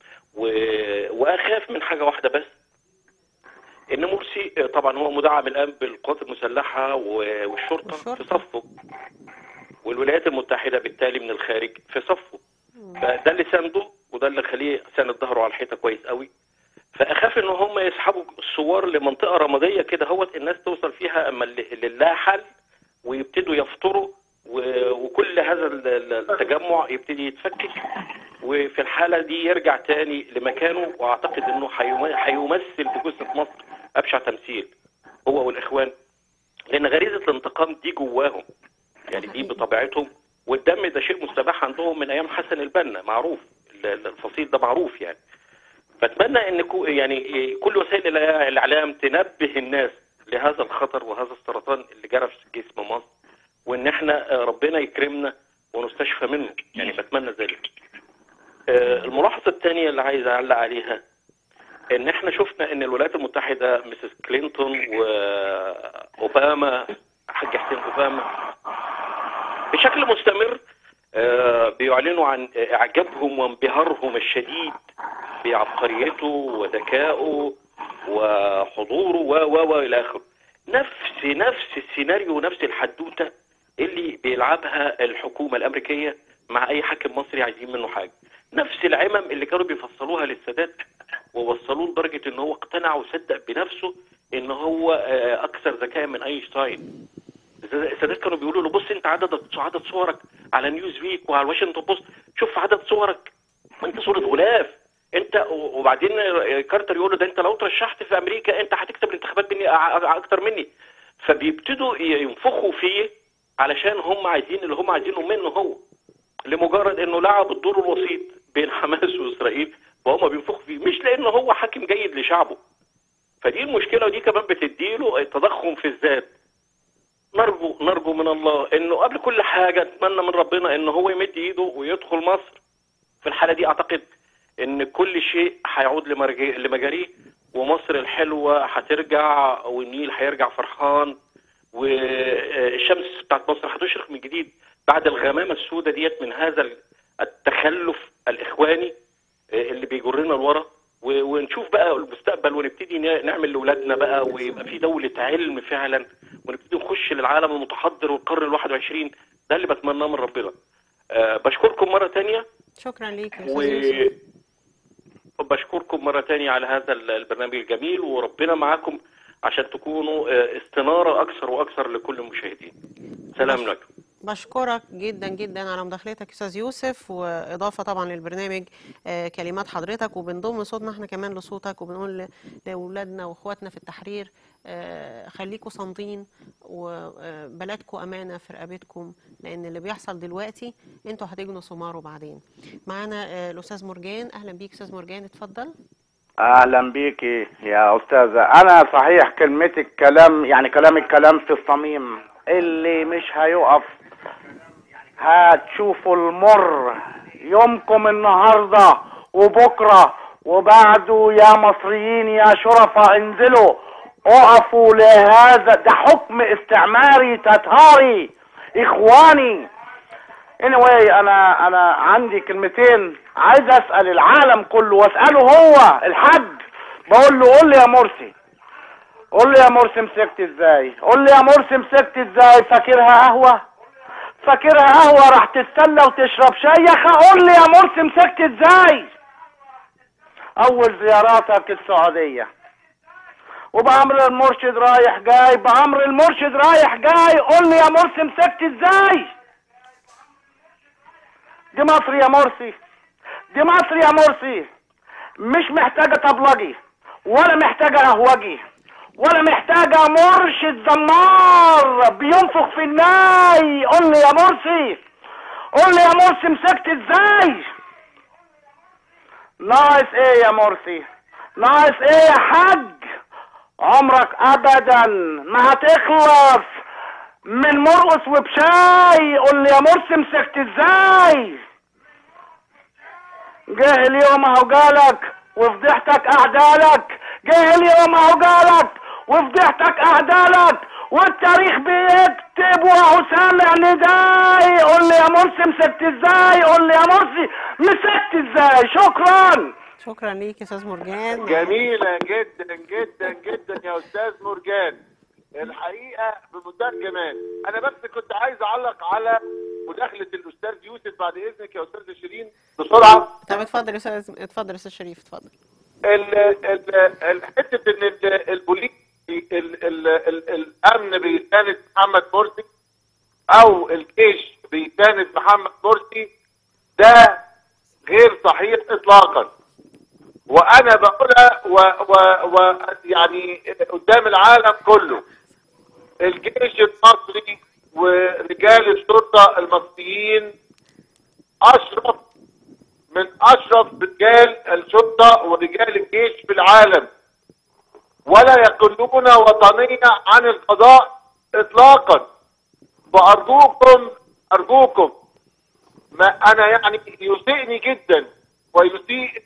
وأخاف من حاجة واحدة بس، إن مرسي طبعا هو مدعم الآن بالقوات المسلحة والشرطة في صفه، والولايات المتحدة بالتالي من الخارج في صفه. فده اللي سانده وده اللي خليه ساند ظهره على الحيطه كويس قوي. فاخاف ان هم يسحبوا الثوار لمنطقه رماديه كده هوت الناس توصل فيها اما لله حل، ويبتدوا يفطروا، وكل هذا التجمع يبتدي يتفكك، وفي الحاله دي يرجع تاني لمكانه. واعتقد انه هيمثل في جثه مصر ابشع تمثيل هو والاخوان، لان غريزه الانتقام دي جواهم، يعني دي بطبيعتهم. والدم ده شيء مستباح عندهم من ايام حسن البنا، معروف الفصيل ده معروف يعني. فاتمنى ان يعني كل وسائل الاعلام تنبه الناس لهذا الخطر وهذا السرطان اللي جرى في جسم مصر، وان احنا ربنا يكرمنا ونستشفى منه. يعني بتمنى ذلك. الملاحظة الثانية اللي عايز أعلق عليها إن إحنا شفنا إن الولايات المتحدة مسز كلينتون وأوباما حاج حسين أوباما بشكل مستمر بيعلنوا عن إعجابهم وانبهارهم الشديد بعبقريته وذكائه وحضوره وإلى آخره. نفس السيناريو ونفس الحدوتة اللي بيلعبها الحكومة الأمريكية مع أي حاكم مصري عايزين منه حاجة. نفس العمم اللي كانوا بيفصلوها للسادات ووصلوه لدرجة إن هو اقتنع وصدق بنفسه إن هو أكثر ذكاء من أينشتاين. السادات كانوا بيقولوا له بص أنت عدد صورك على نيوز ويك وعلى واشنطن بوست، شوف عدد صورك ما أنت صورة غلاف أنت. وبعدين كارتر يقول له ده أنت لو ترشحت في أمريكا أنت هتكسب الانتخابات مني أكتر مني. فبيبتدوا ينفخوا فيه علشان هم عايزين اللي هم عايزينه منه هو، لمجرد انه لعب الدور الوسيط بين حماس واسرائيل، فهم بينفخوا فيه مش لانه هو حاكم جيد لشعبه. فدي المشكله، ودي كمان بتديله التضخم في الذات. نرجو من الله انه قبل كل حاجه نتمنى من ربنا انه هو يمد ايده ويدخل مصر. في الحاله دي اعتقد ان كل شيء هيعود لمجاريه، ومصر الحلوه هترجع والنيل هيرجع فرحان، والشمس بتاعت مصر هتشرق من جديد بعد الغمامه السوداء ديت من هذا التخلف الاخواني اللي بيجرنا لورا. ونشوف بقى المستقبل ونبتدي نعمل لاولادنا بقى، ويبقى في دوله علم فعلا، ونبتدي نخش للعالم المتحضر والقرن ال21. ده اللي بتمناه من ربنا. بشكركم مره ثانيه. شكرا ليك يا استاذ. وبشكركم مره ثانيه على هذا البرنامج الجميل، وربنا معاكم عشان تكونوا استنارة أكثر وأكثر لكل المشاهدين. سلام لكم. بشكرك جدا جدا على مداخلتك أستاذ يوسف، وإضافة طبعا للبرنامج كلمات حضرتك، وبنضم صوتنا احنا كمان لصوتك، وبنقول لأولادنا وأخواتنا في التحرير خليكوا صامتين، وبلدكوا أمانة في رقبتكم، لأن اللي بيحصل دلوقتي انتوا هتجنوا ثماره بعدين. معانا الأستاذ مرجان. أهلا بيك أستاذ مرجان، اتفضل. اهلا بيكي يا استاذه. انا صحيح كلمتك كلام، يعني كلامك كلام في الصميم، اللي مش هيقف هتشوفوا المر يومكم النهارده وبكره وبعده. يا مصريين يا شرفاء انزلوا اقفوا لهذا، ده حكم استعماري تتاري اخواني. anyway انا عندي كلمتين عايز اسال العالم كله، واساله هو الحاج. بقول له قول لي يا مرسي، قول لي يا مرسي مسكت ازاي؟ قول لي يا مرسي مسكت ازاي؟ فاكرها قهوه؟ فاكرها قهوه راح تتسلى وتشرب شاي؟ يا اخي قول لي يا مرسي مسكت ازاي؟ اول زياراتك السعوديه وبأمر المرشد رايح جاي، بأمر المرشد رايح جاي، قول لي يا مرسي مسكت ازاي؟ دي مصر يا مرسي، دي مصر يا مرسي، مش محتاجة طبلجي ولا محتاجة قهوجي ولا محتاجة مرشد زمار بينفخ في الناي. قول لي يا مرسي، قول لي يا مرسي مسكت ازاي؟ ناقص ايه يا مرسي؟ ناقص ايه يا حاج؟ عمرك ابدا ما هتخلص من مرقص وبشاي. قول لي يا مرسي مسكت ازاي؟ جه اليوم اهو جالك وفضحتك اعدالك، جه اليوم اهو جالك وفضحتك اعدالك، والتاريخ بيكتب واهو سامع نداي. قول لي يا مرسي مسكت ازاي؟ قول لي يا مرسي مسكت ازاي؟ شكرا. شكرا ليك يا استاذ مرجان. جميلة جدا جدا جدا يا استاذ مرجان، الحقيقة بمنتهى الجمال. انا بس كنت عايز اعلق على مداخلة الاستاذ يوسف بعد اذنك يا استاذ شيرين بسرعة. طب اتفضل يا استاذ، اتفضل يا استاذ شريف، اتفضل. حتة ان البوليس الامن بيساند محمد مرسي او الجيش بيساند محمد مرسي، ده غير صحيح اطلاقا. وانا بقولها يعني قدام العالم كله، الجيش المصري ورجال الشرطة المصريين اشرف من اشرف رجال الشرطة ورجال الجيش في العالم، ولا يقلون وطنية عن القضاء اطلاقا. فارجوكم ما انا يعني يسئني جدا ويسيء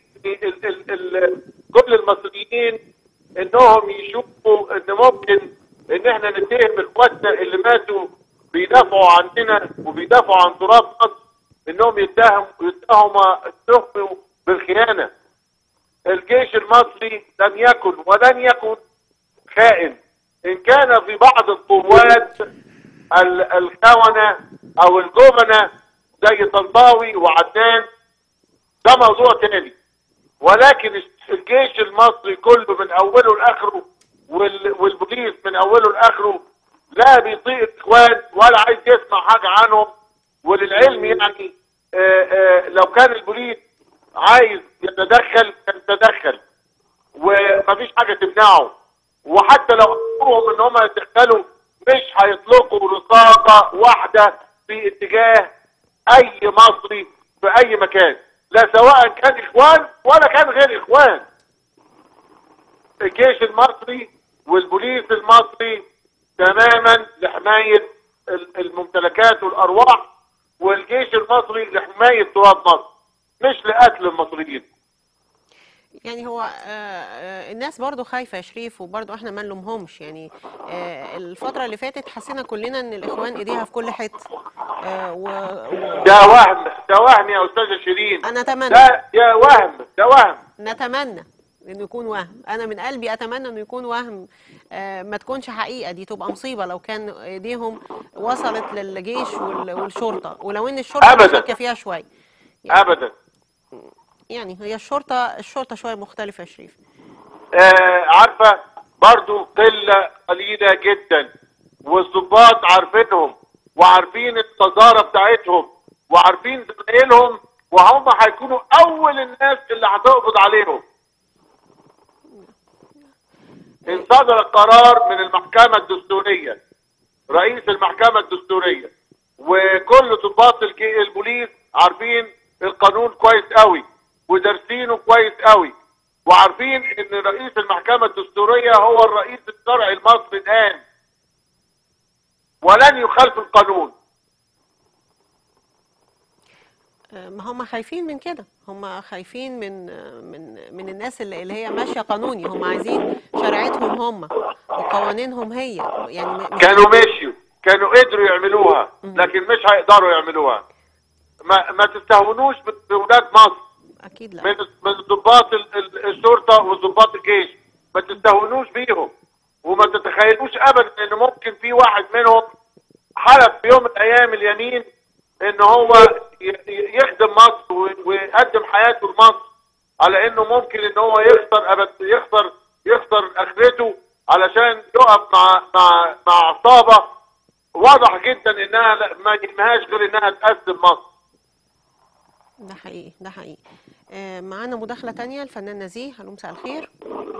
كل المصريين انهم يشوفوا ان ممكن ان احنا نتهم اخواتنا اللي ماتوا بيدافعوا عننا وبيدافعوا عن تراب مصر انهم يتهموا بالخيانه. الجيش المصري لم يكن ولن يكن خائن. ان كان في بعض القوات الخونة او الجبنة زي طنطاوي وعدنان ده موضوع تاني، ولكن الجيش المصري كله من اوله لاخره والبوليس من اوله لاخره لا بيطيق الاخوان ولا عايز يسمع حاجه عنهم. وللعلم يعني لو كان البوليس عايز يتدخل كان يتدخل ومفيش حاجه تمنعه، وحتى لو امرهم ان هم يتدخلوا مش هيطلقوا رصاصه واحده في اتجاه اي مصري في اي مكان، لا سواء كان اخوان ولا كان غير اخوان. الجيش المصري والبوليس المصري تماما لحمايه الممتلكات والارواح، والجيش المصري لحمايه تراب مصر مش لقتل المصريين. يعني هو الناس برضو خايفة يا شريف، وبرضو احنا ما نلومهمش. يعني الفترة اللي فاتت حسينا كلنا ان الاخوان ايديها في كل حتة. ده وهم يا استاذة شيرين. انا اتمنى ده وهم نتمنى انه يكون وهم. انا من قلبي اتمنى انه يكون وهم، ما تكونش حقيقة. دي تبقى مصيبة لو كان ايديهم وصلت للجيش والشرطة، ولو ان الشرطة شاكة فيها شوية يعني ابدا. يعني هي الشرطة شوية مختلفة يا شريف. عارفة برضو قليلة جدا، والضباط عارفينهم وعارفين القذارة بتاعتهم وعارفين زمايلهم، وهم هيكونوا أول الناس اللي هتقبض عليهم. إن صدر قرار من المحكمة الدستورية، رئيس المحكمة الدستورية وكل ضباط البوليس عارفين القانون كويس قوي ودارسينه كويس قوي، وعارفين ان رئيس المحكمة الدستورية هو الرئيس الشرعي المصري الان ولن يخالف القانون. ما هم خايفين من كده، هم خايفين من الناس اللي هي ماشية قانوني. هم عايزين شريعتهم هم وقوانينهم هي. يعني كانوا قدروا يعملوها لكن مش هيقدروا يعملوها. ما تستهونوش بولاد مصر. اكيد لا. من ضباط الشرطه وضباط الجيش ما تستهونوش بيهم، وما تتخيلوش ابدا ان ممكن في واحد منهم حلف في يوم من الايام اليمين ان هو يخدم مصر ويقدم حياته لمصر، على انه ممكن ان هو يخسر اخرته علشان يقف مع عصابه واضح جدا انها ما يهمهاش غير انها تقدم مصر. ده حقيقي، ده حقيقي. معانا مداخلة تانية الفنان نزيه. الو، مساء الخير.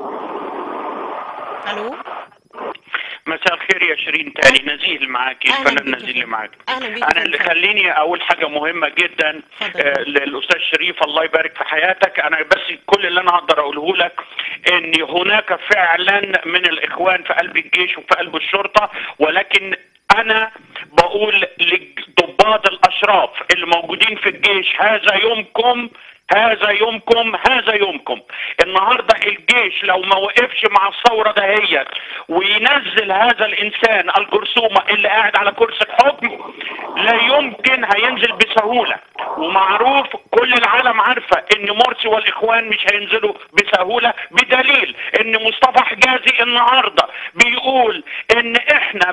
الو، مساء الخير يا شيرين. تاني نزيه اللي معاكي، الفنان نزيه اللي معاكي. اهلا بيك. انا اللي خليني اول حاجه مهمه جدا للاستاذ شريف، الله يبارك في حياتك. انا بس كل اللي انا اقدر اقوله لك ان هناك فعلا من الاخوان في قلب الجيش وفي قلب الشرطه، ولكن انا بقول لضباط الاشراف اللي موجودين في الجيش هذا يومكم، هذا يومكم، هذا يومكم. النهارده الجيش لو ما وقفش مع الثوره دهيت وينزل هذا الانسان الجرثومه اللي قاعد على كرسي الحكم، لا يمكن هينزل بسهوله. ومعروف كل العالم عارفه ان مرسي والاخوان مش هينزلوا بسهوله، بدليل ان مصطفى حجازي النهارده بيقول ان احنا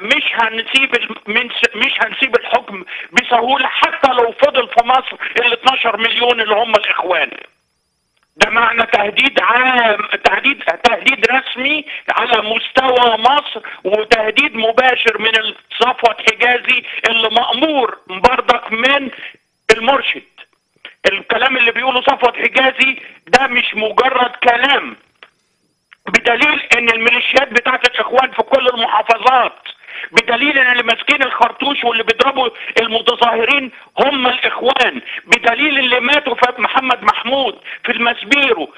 مش هنسيب الحكم بسهوله حتى لو فضل في مصر ال 12 مليون اللي هم الاخوان. ده معنى تهديد عام، تهديد رسمي على مستوى مصر، وتهديد مباشر من صفوة حجازي اللي مأمور برضك من المرشد. الكلام اللي بيقوله صفوة حجازي ده مش مجرد كلام، بدليل ان الميليشيات بتاعت الاخوان في كل المحافظات، بدليل ان اللي ماسكين الخرطوش واللي بيضربوا المتظاهرين هم الاخوان، بدليل اللي ماتوا في محمد محمود في المسبيرو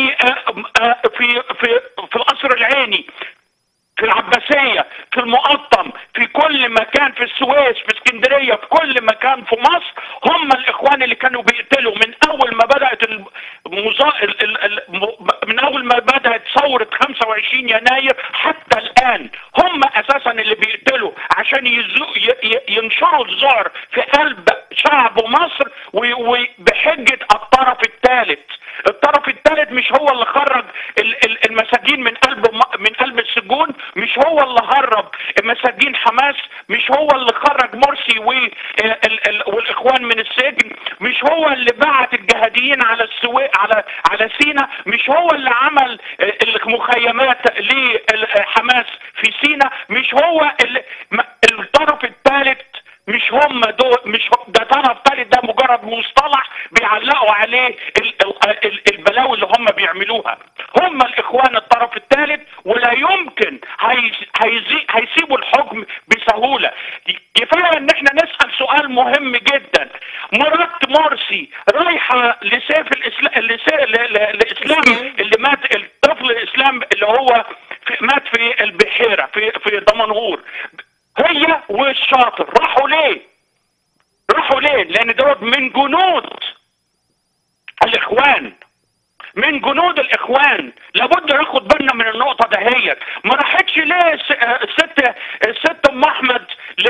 في القصر العيني، في العباسية، في المقطم، في كل مكان، في السويس، في اسكندرية، في كل مكان في مصر هم الاخوان اللي كانوا بيقتلوا من اول ما بدأت من اول ما بدات ثوره 25 يناير حتى الان هم اساسا اللي بيقتلوا عشان ينشروا الذعر في قلب شعب مصر وبحجه الطرف الثالث. الطرف الثالث مش هو اللي خرج المساجين من قلب السجون، مش هو اللي هرب مساجين حماس، مش هو اللي خرج مرسي والاخوان من السجن، مش هو اللي بعت الجهاديين على على سينا، مش هو اللي عمل المخيمات لحماس في سينا، مش هو الطرف الثالث. مش هم دول، مش ده طرف ثالث، ده مجرد مصطلح بيعلقوا عليه البلاوي اللي هم بيعملوها. هم الاخوان الطرف الثالث، ولا يمكن هيسيبوا الحكم بسهوله. كفايه ان احنا نسال سؤال مهم جدا. مرات مرسي رايحه لسيف الاسلام اللي مات، الطفل الاسلام اللي هو مات في البحيره في دمنهور، هي والشاطر راحوا ليه؟ لان دول من جنود الاخوان، من جنود الاخوان. لابد ناخد بالنا من النقطه دهيت. ما راحتش ليه الست ام احمد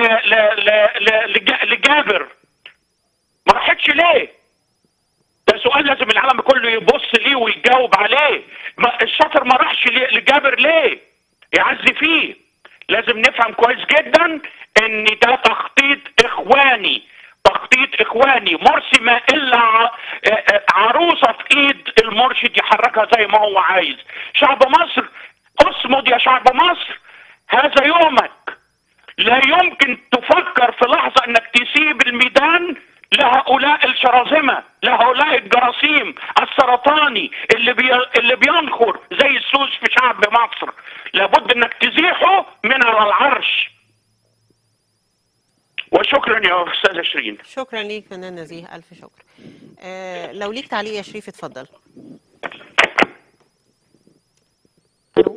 لجابر؟ ما راحتش ليه؟ ده سؤال لازم العالم كله يبص ليه ويجاوب عليه. الشاطر ما راحش لجابر ليه؟ يعزي فيه. لازم نفهم كويس جدا ان ده تخطيط اخواني. مرسي ما الا عروسه في ايد المرشد يحركها زي ما هو عايز. شعب مصر اصمد يا شعب مصر، هذا يومك. لا يمكن تفكر في لحظه انك تسيب الميدان لهؤلاء الشرذمه، لهؤلاء الجراثيم السرطاني اللي بينخر زي السوس في شعب مصر. لابد انك تزيحه من على العرش. وشكرا يا استاذه شيرين. شكرا ليك فنان نزيه، الف شكر. لو ليك تعليق يا شريف اتفضل. الو.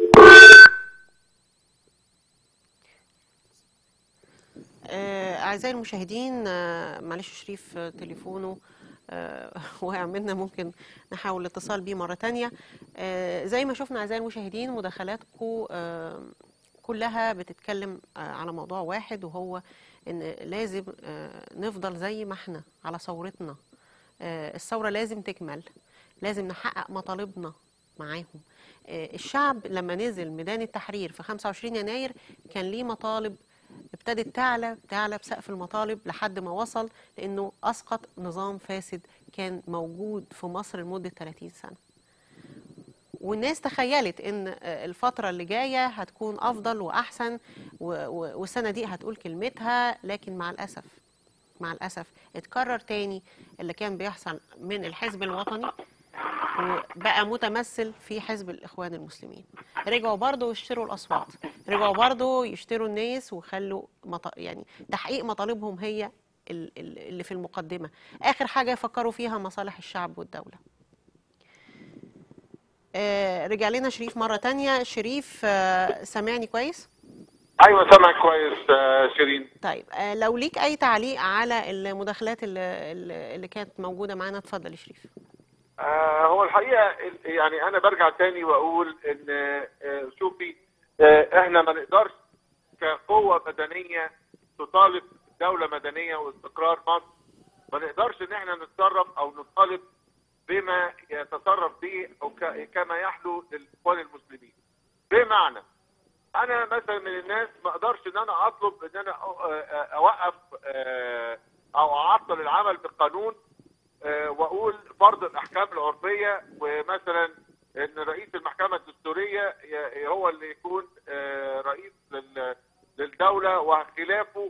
اعزائي المشاهدين، معلش شريف تليفونه وقع منا، ممكن نحاول الاتصال بيه مرة تانية. زي ما شفنا اعزائي المشاهدين مداخلاتكم كلها بتتكلم على موضوع واحد، وهو ان لازم نفضل زي ما احنا على ثورتنا. الثورة لازم تكمل، لازم نحقق مطالبنا معاهم. الشعب لما نزل ميدان التحرير في 25 يناير كان ليه مطالب ابتدت تعلى بسقف المطالب لحد ما وصل لأنه أسقط نظام فاسد كان موجود في مصر لمدة 30 سنة. والناس تخيلت ان الفترة اللي جاية هتكون أفضل وأحسن والسنة دي هتقول كلمتها، لكن مع الأسف اتكرر تاني اللي كان بيحصل من الحزب الوطني وبقى متمثل في حزب الإخوان المسلمين. رجعوا برضو يشتروا الأصوات، رجعوا برضو يشتروا الناس وخلوا يعني تحقيق مطالبهم هي اللي في المقدمة. آخر حاجة يفكروا فيها مصالح الشعب والدولة. رجع لنا شريف مرة تانية. شريف سامعني كويس؟ ايوه سامعك كويس شيرين. طيب لو ليك اي تعليق على المداخلات اللي كانت موجودة معانا اتفضل يا شريف. هو الحقيقة يعني انا برجع تاني واقول ان شوفي احنا ما نقدرش كقوة مدنية تطالب دولة مدنية واستقرار مصر، ما نقدرش ان احنا نتصرف او نطالب بما يتصرف به او كما يحلو للاخوان المسلمين. بمعنى انا مثلا من الناس ما اقدرش ان انا اطلب ان انا اوقف او اعطل العمل بالقانون واقول فرض الاحكام العرفيه، ومثلا ان رئيس المحكمه الدستوريه هو اللي يكون رئيس للدوله وخلافه،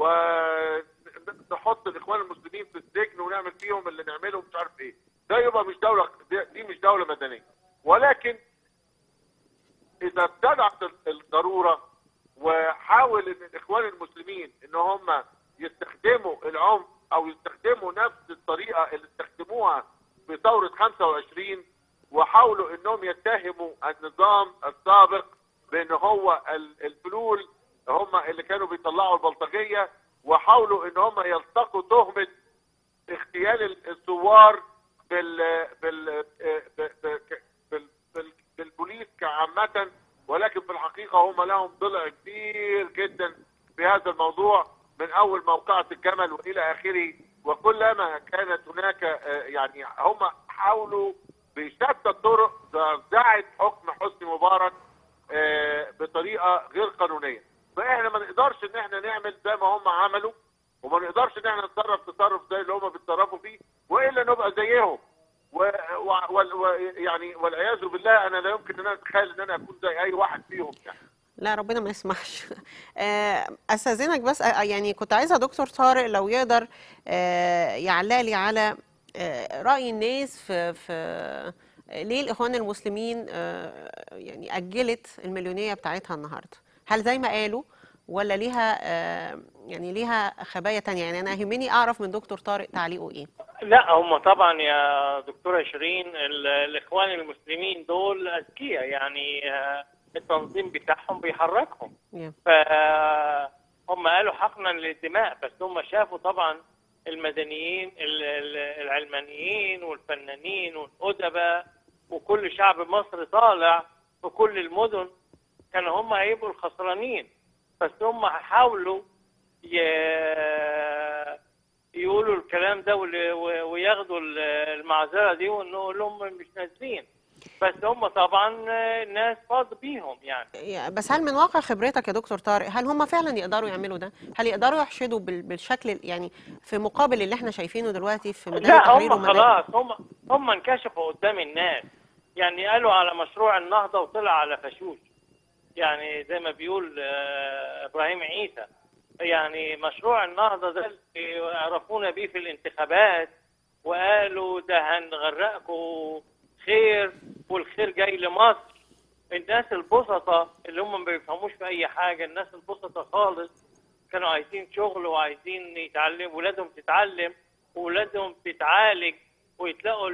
ونحط الاخوان المسلمين في السجن ونعمل فيهم اللي نعمله مش عارف ايه. ده يبقى مش دوله، دي مش دوله مدنيه. ولكن اذا ابتدعت الضروره وحاول ان الاخوان المسلمين ان هم يستخدموا العنف او يستخدموا نفس الطريقه اللي استخدموها في ثوره 25 وحاولوا انهم يتهموا النظام السابق بان هو الفلول هم اللي كانوا بيطلعوا البلطجيه، وحاولوا ان هم يلتقوا تهمه اغتيال الثوار بالبوليس كعامة، ولكن في الحقيقة هم لهم ضلع كبير جدا في هذا الموضوع من أول موقعة الجمل وإلى آخره. وكلما كانت هناك يعني هم حاولوا بشتى الطرق زرزعة حكم حسني مبارك بطريقة غير قانونية. فإحنا ما نقدرش إن إحنا نعمل زي ما هم عملوا، وما نقدرش إن إحنا نتصرف تصرف زي اللي هم بيتصرفوا فيه، وإلا نبقى زيهم. يعني والعياذ بالله انا لا يمكن ان انا اتخيل ان انا اكون زي اي واحد فيهم يعني. لا ربنا ما يسمحش. استاذنك بس يعني كنت عايزه دكتور طارق لو يقدر يعلق لي على راي الناس في ليه الاخوان المسلمين يعني اجلت المليونيه بتاعتها النهارده. هل زي ما قالوا ولا ليها يعني ليها خبايا تانية؟ يعني انا يهمني اعرف من دكتور طارق تعليقه ايه. لا هم طبعا يا دكتورة شيرين الاخوان المسلمين دول اذكياء، يعني التنظيم بتاعهم بيحركهم. فهم قالوا حقنا للدماء، بس هم شافوا طبعا المدنيين العلمانيين والفنانين والأدباء وكل شعب مصر طالع في كل المدن، كانوا هم هيبقوا الخسرانين. بس هم حاولوا يقولوا الكلام ده وياخدوا المعذرة دي ونقول لهم مش نازلين. بس هم طبعا الناس فاض بيهم يعني. بس هل من واقع خبرتك يا دكتور طارق هل هم فعلا يقدروا يعملوا ده؟ هل يقدروا يحشدوا بالشكل يعني في مقابل اللي احنا شايفينه دلوقتي في ميدان التحرير؟ لا هم خلاص هم انكشفوا قدام الناس. يعني قالوا على مشروع النهضة وطلع على فشوش، يعني زي ما بيقول إبراهيم عيسى. يعني مشروع النهضة ده اللي عرفونا بيه في الانتخابات وقالوا ده هنغرقكم خير والخير جاي لمصر. الناس البسطة اللي هم ما بيفهموش في أي حاجة، الناس البسطة خالص كانوا عايزين شغل وعايزين يتعلم، ولادهم تتعلم وولادهم تتعالج ويتلاقوا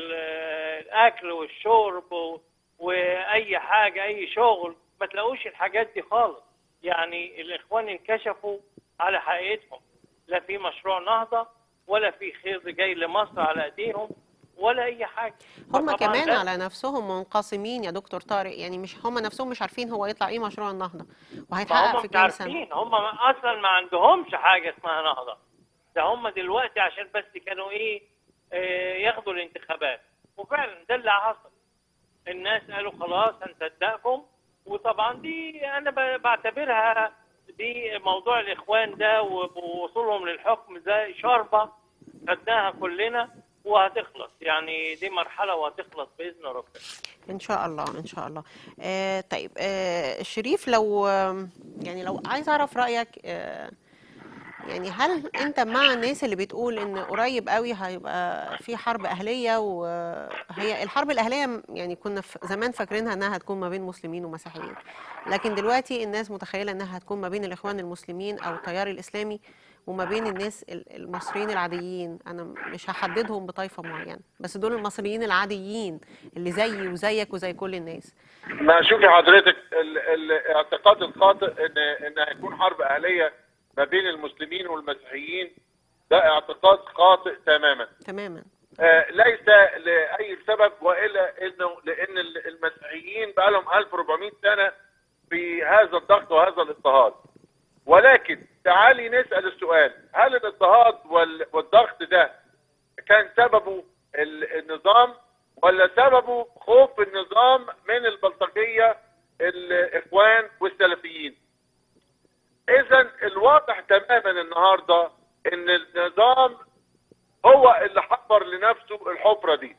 الأكل والشرب وأي حاجة أي شغل. ما تلاقوش الحاجات دي خالص. يعني الإخوان انكشفوا على حقيقتهم، لا في مشروع نهضة ولا في خير جاي لمصر على ايديهم ولا اي حاجه. هم كمان على نفسهم منقسمين يا دكتور طارق، يعني مش هم نفسهم مش عارفين هو يطلع ايه مشروع النهضه وهيتحقق في كام سنه. هم اصلا ما عندهمش حاجه اسمها نهضه. ده هم دلوقتي عشان بس كانوا ياخدوا الانتخابات، وفعلا ده اللي حصل. الناس قالوا خلاص هنصدقكم. وطبعا دي انا بعتبرها دي موضوع الاخوان ده ووصولهم للحكم ده شربة خدناها كلنا وهتخلص. يعني دي مرحلة وهتخلص بإذن ربنا إن شاء الله إن شاء الله. طيب شريف، لو يعني لو عايز أعرف رأيك، يعني هل أنت مع الناس اللي بتقول إن قريب قوي هيبقى في حرب أهلية؟ وهي الحرب الأهلية يعني كنا زمان فاكرينها إنها هتكون ما بين مسلمين ومسيحيين، لكن دلوقتي الناس متخيلة إنها هتكون ما بين الإخوان المسلمين أو التيار الإسلامي وما بين الناس المصريين العاديين. أنا مش هحددهم بطائفة معينة، بس دول المصريين العاديين اللي زيي وزيك وزي كل الناس. ما شوفي حضرتك الاعتقاد الخاطئ ان هيكون حرب أهلية ما بين المسلمين والمسيحيين ده اعتقاد خاطئ تماما تماما. ليس لأي سبب وإلا انه لأن المسيحيين بقى لهم 1400 سنة في هذا الضغط وهذا الاضطهاد. ولكن تعالي نسأل السؤال، هل الاضطهاد والضغط ده كان سببه النظام ولا سببه خوف النظام من البلطجية الإخوان والسلفيين؟ إذن الواضح تماما النهاردة إن النظام هو اللي حفر لنفسه الحفرة دي،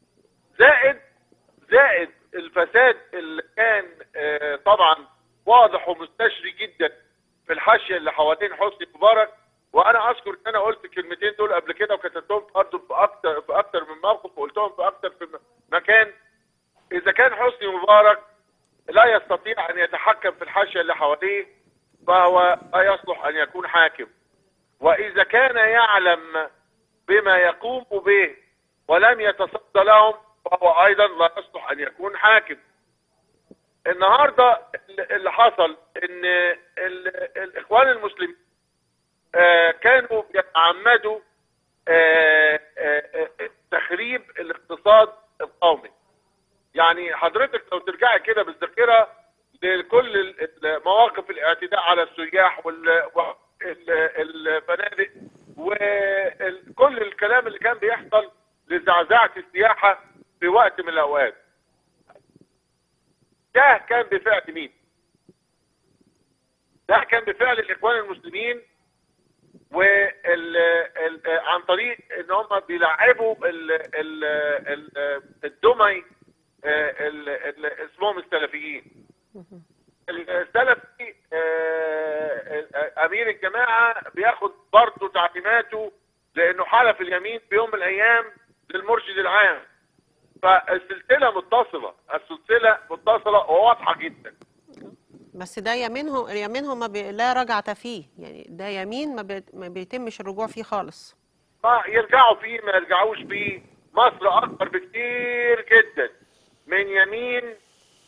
زائد الفساد اللي كان طبعا واضح ومستشري جدا في الحاشيه اللي حوالين حسني مبارك. وانا اذكر ان انا قلت الكلمتين دول قبل كده وكتبتهم برضه في اكتر من موقف وقلتهم في اكتر في مكان. اذا كان حسني مبارك لا يستطيع ان يتحكم في الحاشيه اللي حواليه فهو لا يصلح ان يكون حاكم، واذا كان يعلم بما يقوم به ولم يتصدى لهم فهو ايضا لا يصلح ان يكون حاكم. النهارده اللي حصل ان الاخوان المسلمين كانوا يتعمدوا تخريب يعني حضرتك لو ترجعي كده بالذاكره لكل مواقف الاعتداء على السياح والفنادق وكل الكلام اللي كان بيحصل لزعزعه السياحه في وقت من الاوقات، ده كان بفعل مين؟ ده كان بفعل الاخوان المسلمين عن طريق ان هم بيلعبوا الدمي اسمهم السلفيين. السلفي امير الجماعه بياخد برضه تعليماته لانه حلف اليمين في يوم من الايام للمرشد العام. فالسلسله متصله، السلسله متصله وواضحه جدا. بس ده يمينهم لا رجعة فيه، يعني ده يمين ما بيتمش الرجوع فيه خالص. ما يرجعوا فيه ما يرجعوش فيه، مصر اكبر بكتير جدا من يمين.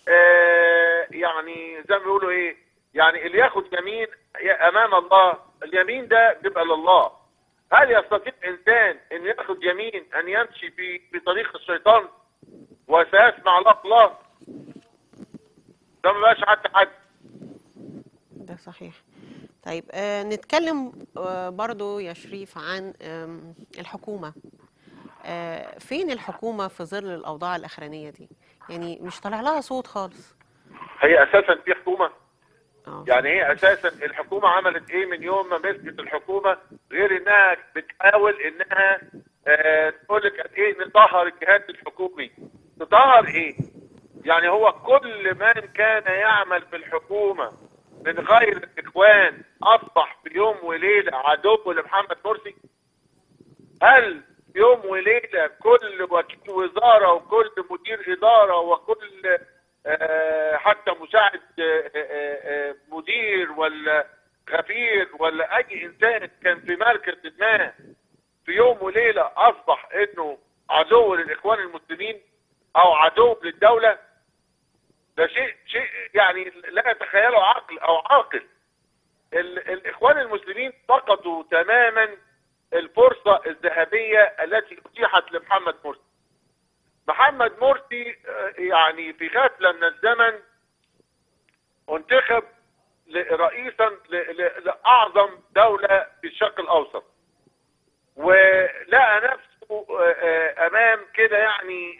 يعني زي ما بيقولوا ايه، يعني اللي ياخد يمين امام الله، اليمين ده بيبقى لله. هل يستطيع انسان ان ياخد يمين ان يمشي في طريق الشيطان وسيسمع الله؟ ده ما بقاش حد. ده صحيح. طيب نتكلم برضو يا شريف عن الحكومة. فين الحكومة في ظل الأوضاع الأخرانية دي؟ يعني مش طالع لها صوت خالص. هي أساسا في حكومة؟ يعني هي أساسا الحكومة عملت إيه من يوم ما مسكت الحكومة غير إنها بتحاول إنها تقول لك قد إيه نطهر الجهاز الحكومي. نطهر إيه؟ يعني هو كل من كان يعمل في الحكومة من غير الإخوان أصبح في يوم وليلة عدو لمحمد مرسي؟ هل يوم وليلة كل وكيل وزارة وكل مدير إدارة وكل حتى مساعد مدير ولا غفير ولا أي إنسان كان في مركز ما في يوم وليلة أصبح إنه عدو للإخوان المسلمين أو عدو للدولة؟ ده شيء يعني لا يتخيله عقل أو عاقل. الإخوان المسلمين فقدوا تماما الفرصة الذهبية التي أتيحت لمحمد مرسي. محمد مرسي يعني في غفلة من الزمن انتخب رئيسا لأعظم دولة في الشرق الأوسط، ولقى نفسه أمام كده يعني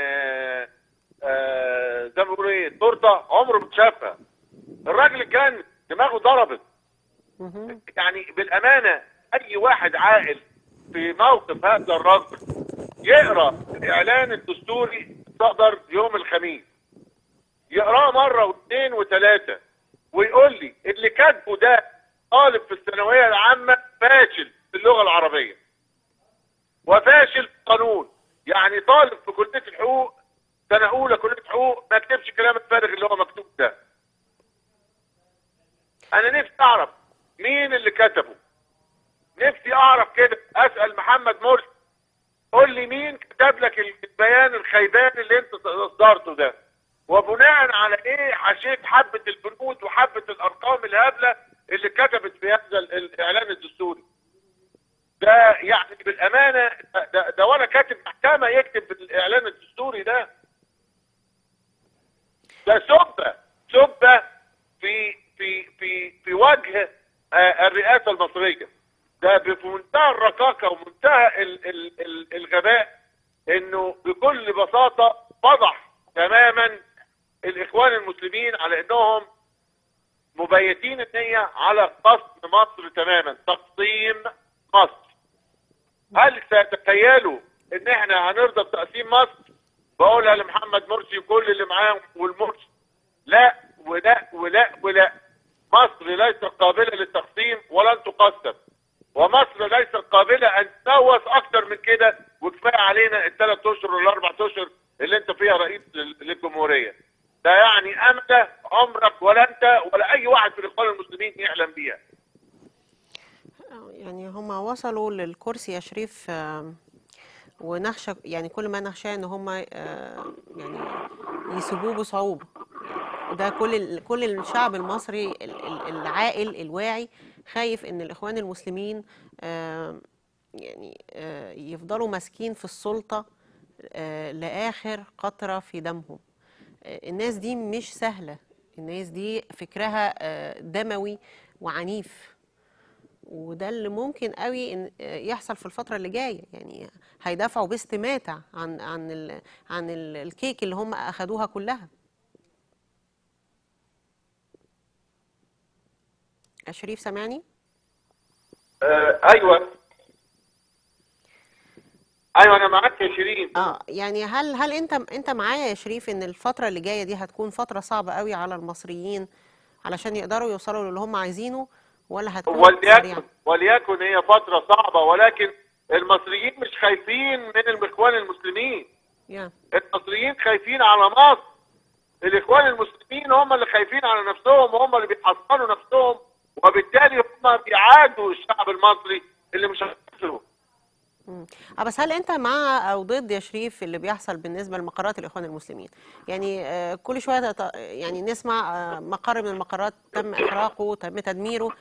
زي ما بيقولوا ايه، تورته عمره ما شافها. الراجل كان دماغه ضربت. يعني بالامانه اي واحد عاقل في موقف هذا الرجل يقرا الاعلان الدستوري صدر يوم الخميس، يقراه مره واثنين وثلاثه ويقول لي اللي كاتبه ده طالب في الثانويه العامه فاشل في اللغه العربيه وفاشل في القانون. يعني طالب في كليه الحقوق سنه اولى كليه حقوق ما يكتبش الكلام الفارغ اللي هو مكتوب ده. انا نفسي اعرف مين اللي كتبه، نفسي اعرف كده، اسال محمد مرسي قول لي مين كتب لك البيان الخيبان اللي انت اصدرته ده، وبناء على ايه حشيت حبه البنود وحبه الارقام الهبله اللي كتبت في هذا الاعلان الدستوري ده. يعني بالامانه ده ولا كاتب محكمه يكتب في الاعلان الدستوري ده سبه في وجه الرئاسه المصريه. ده بمنتهى الرقاقه ومنتهى الغباء انه بكل بساطه فضح تماما الاخوان المسلمين على انهم مبيتين النيه على قصد مصر تماما، تقسيم مصر. هل سيتخيلوا ان احنا هنرضى بتقسيم مصر؟ بقولها لمحمد مرسي وكل اللي معاه والمرسي، لا ولا ولا ولا. مصر ليست قابله للتقسيم ولن تقسم، ومصر ليست قابله ان تتلوث اكتر من كده. وكفايه علينا ال3 اشهر ولا 4 اشهر اللي انت فيها رئيس للجمهوريه. ده يعني امله عمرك ولا انت ولا اي واحد في الاخوان المسلمين يحلم بيها. يعني هم وصلوا للكرسي يا شريف ونخشى، يعني كل ما نخشى ان هم يعني يسيبوه بصعوبه. ده كل الشعب المصري العاقل الواعي خايف ان الاخوان المسلمين يعني يفضلوا ماسكين في السلطه لاخر قطره في دمهم. الناس دي مش سهلة، الناس دي فكرها دموي وعنيف، وده اللي ممكن قوي إن يحصل في الفترة اللي جاية. يعني هيدافعوا باستماتة عن الكيك اللي هم أخدوها كلها. يا شريف سامعني؟ ايوه انا معاك يا شيرين. يعني هل انت معايا يا شريف ان الفترة اللي جاية دي هتكون فترة صعبة قوي على المصريين علشان يقدروا يوصلوا للي هم عايزينه، ولا هتكون سريعة؟ وليكن هي فترة صعبة، ولكن المصريين مش خايفين من الاخوان المسلمين. المصريين خايفين على مصر. الاخوان المسلمين هم اللي خايفين على نفسهم، وهم اللي بيحصنوا نفسهم، وبالتالي هم بيعادوا الشعب المصري اللي مش هيخسروا. بس هل انت مع او ضد يا شريف اللي بيحصل بالنسبه لمقرات الاخوان المسلمين؟ يعني كل شويه يعني نسمع مقر من المقرات تم احراقه، تم تدميره.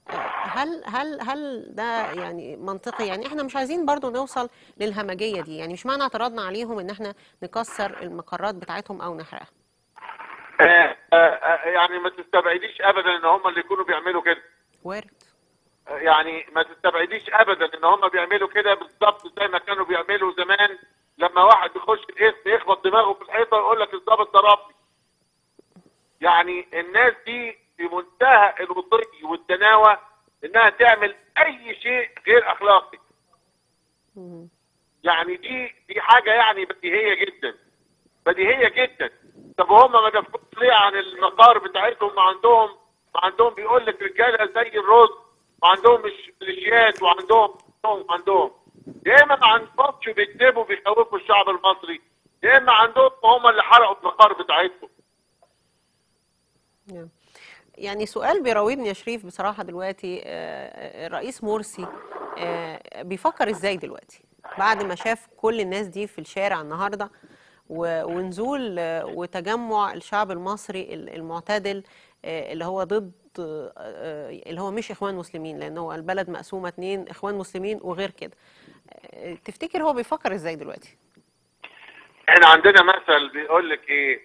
هل ده يعني منطقي؟ يعني احنا مش عايزين برضو نوصل للهمجيه دي، يعني مش معنى اعتراضنا عليهم ان احنا نكسر المقرات بتاعتهم او نحرقها. يعني ما تستبعديش ابدا ان هم اللي يكونوا بيعملوا كده. وارد. يعني ما تستبعديش ابدا ان هم بيعملوا كده بالظبط زي ما كانوا بيعملوا زمان، لما واحد يخش الاسم يخبط دماغه في الحيطه ويقول لك الضابط ضربني. يعني الناس دي في منتهى الوطي والدناوه انها تعمل اي شيء غير اخلاقي. يعني دي حاجه يعني بديهيه جدا، بديهيه جدا. طب هم ما دافعوش ليه عن المقار بتاعتهم؟ ما عندهم بيقول لك رجاله زي الرز، وعندهم ميليشيات، وعندهم يا اما ما عندهمش بيكذبوا بيخوفوا الشعب المصري، يا اما عندهم هم اللي حرقوا المقار بتاعتهم. يعني سؤال بيراودني يا شريف بصراحه دلوقتي، الرئيس مرسي بيفكر ازاي دلوقتي بعد ما شاف كل الناس دي في الشارع النهارده ونزول وتجمع الشعب المصري المعتدل اللي هو ضد، اللي هو مش اخوان مسلمين، لان هو البلد مقسومه 2، اخوان مسلمين وغير كده. تفتكر هو بيفكر ازاي دلوقتي؟ احنا عندنا مثل بيقول لك ايه،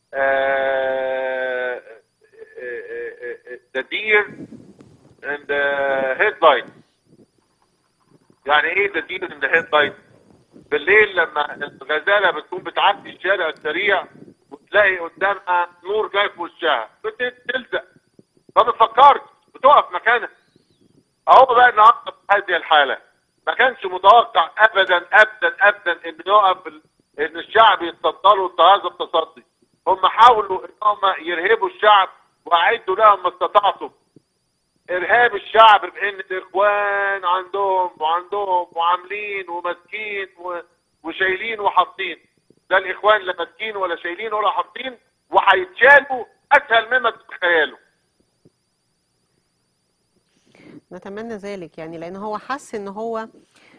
the deer and the headlight. يعني ايه the deer and the headlight؟ بالليل لما الغزاله بتكون بتعدي الشارع السريع وتلاقي قدامها نور جاي في وشها بتلزق، ما بتفكرش، بتقف مكانها. اهو بقى النهارده في هذه الحاله ما كانش متوقع ابدا ابدا ابدا انه يقف ان الشعب يتصدى له هذا التصدي. هم حاولوا انهم يرهبوا الشعب واعدوا لهم ما استطعتم. ارهاب الشعب بان الاخوان عندهم وعاملين وماسكين وشايلين وحاطين. ده الاخوان لا ماسكين ولا شايلين ولا حاطين، وهيتشالوا اسهل مما تتخيلوا. نتمنى ذلك، يعني لان هو حس ان هو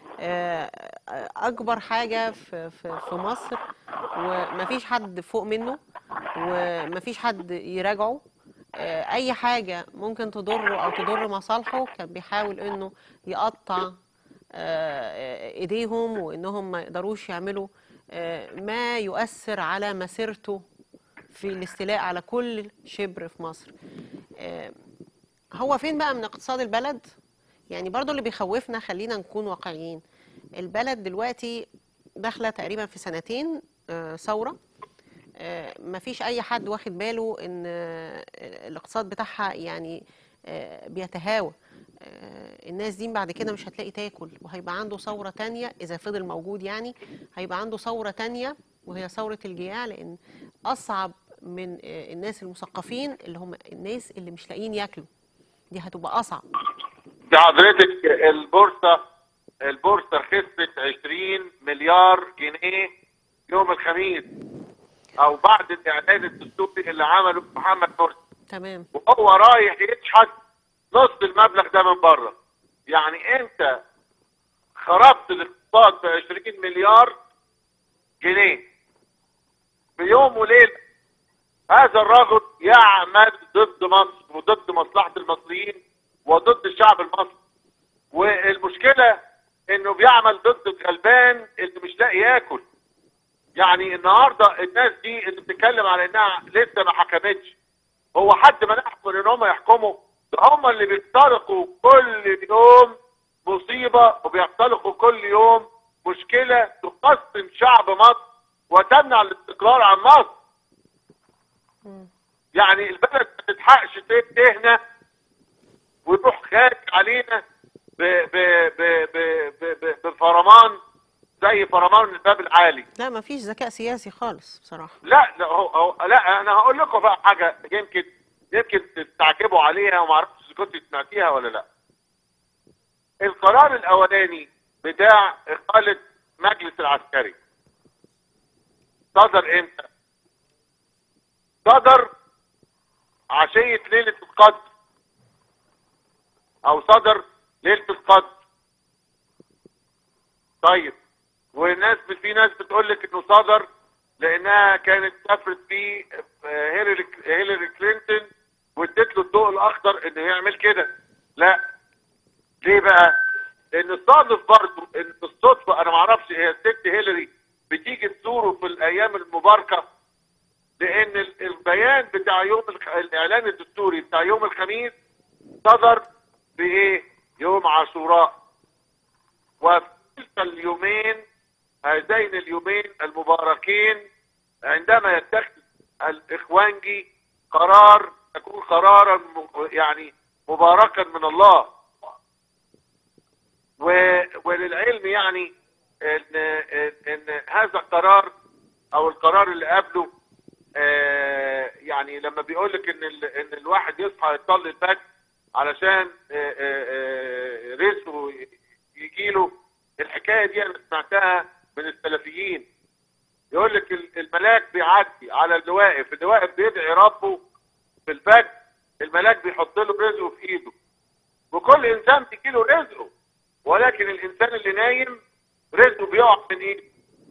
اكبر حاجه في مصر، ومفيش حد فوق منه، ومفيش حد يراجعه. اي حاجه ممكن تضره او تضر مصالحه كان بيحاول انه يقطع ايديهم، وانهم ما يقدروش يعملوا ما يؤثر على مسيرته في الاستيلاء على كل شبر في مصر. هو فين بقى من اقتصاد البلد؟ يعني برضو اللي بيخوفنا، خلينا نكون واقعيين، البلد دلوقتي داخله تقريبا في 2 سنين ثوره، مفيش اي حد واخد باله ان الاقتصاد بتاعها يعني بيتهاوى. الناس دي بعد كده مش هتلاقي تاكل، وهيبقى عنده ثوره تانية اذا فضل موجود. يعني هيبقى عنده ثوره تانية وهي ثوره الجياع، لان اصعب من الناس المثقفين اللي هم الناس اللي مش لاقيين ياكلوا، دي هتبقى اصعب. دي حضرتك البورصه خسرت 20 مليار جنيه يوم الخميس، او بعد الاعلان الدستوري اللي عمله محمد مرسي. تمام. وهو رايح يشحت نص المبلغ ده من بره. يعني انت خربت الاقتصاد ب 20 مليار جنيه بيوم وليله. هذا الرجل يعمل ضد مصر وضد مصلحه المصريين وضد الشعب المصري. والمشكله انه بيعمل ضد الغلبان اللي مش لاقي ياكل. يعني النهارده الناس دي اللي بتتكلم على انها لسه ما حكمتش، هو حد منعهم من ان هم يحكموا؟ ده هم اللي بيخترقوا كل يوم مصيبه، وبيخترقوا كل يوم مشكله تقسم شعب مصر وتمنع الاستقرار عن مصر. يعني البلد ما تتحقش تهنى ويروح خارج علينا بفرمان زي فرمان الباب العالي. لا ما فيش ذكاء سياسي خالص بصراحه. لا لا انا هقول لكم بقى حاجه يمكن تستعجبوا عليها وما اعرفش اذا كنت سمعتيها ولا لا. القرار الاولاني بتاع اقاله مجلس العسكري صدر امتى؟ صدر عشيه ليله القدر، او صدر ليله القدر. طيب في ناس بتقول لك انه صدر لانها كانت سافرت فيه هيلاري كلينتون وادت له الضوء الاخضر انه يعمل كده. لا، ليه بقى؟ لان الصادف برضه ان بالصدفه، انا ما اعرفش هي الست هيلاري بتيجي تزوره في الايام المباركه، لان البيان بتاع يوم الاعلان الدستوري بتاع يوم الخميس صدر بايه؟ يوم عاشوراء. وفي اليومين هذين اليومين المباركين عندما يتخذ الاخوانجي قرار يكون قرارا يعني مباركا من الله. وللعلم يعني ان هذا القرار او القرار اللي قبله يعني لما بيقول لك ان الواحد يصحى يصلي الفجر علشان رزقه يجيله، الحكايه دي انا سمعتها من السلفيين. يقول لك الملاك بيعدي على اللي واقف بيدعي ربه في الفجر، الملاك بيحط له رزقه في ايده، وكل انسان بيجي له رزقه، ولكن الانسان اللي نايم رزقه بيقع من ايده،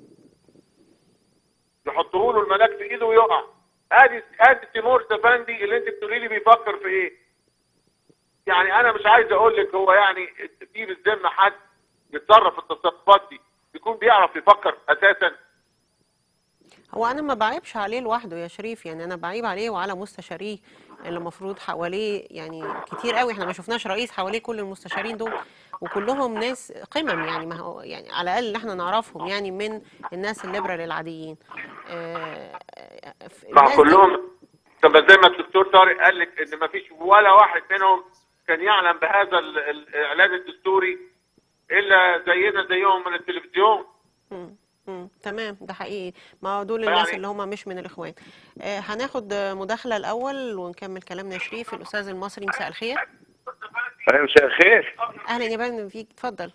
يحطوا له الملاك في ايده ويقع. ادي تيمور سفندي اللي انت بتقولي لي بيفكر في ايه. يعني انا مش عايز اقول لك هو يعني في بالذمه حد يتصرف التصرفات دي بيكون بيعرف يفكر اساسا. هو انا ما بعيبش عليه لوحده يا شريف، يعني انا بعيب عليه وعلى مستشاريه اللي المفروض حواليه يعني كتير قوي. احنا ما شفناش رئيس حواليه كل المستشارين دول، وكلهم ناس قمم، يعني ما هو يعني على الاقل اللي احنا نعرفهم يعني من الناس الليبرال العاديين. مع كلهم. طب زي ما الدكتور طارق قال لك ان ما فيش ولا واحد منهم كان يعلم بهذا الاعلان الدستوري الا زيهم من التلفزيون. تمام، ده حقيقي. ما هو دول الناس اللي هم مش من الاخوان. هناخد مداخله الاول ونكمل كلامنا يا شريف. الاستاذ المصري، مساء الخير. مساء الخير. اهلا يا فندم فيك، اتفضل.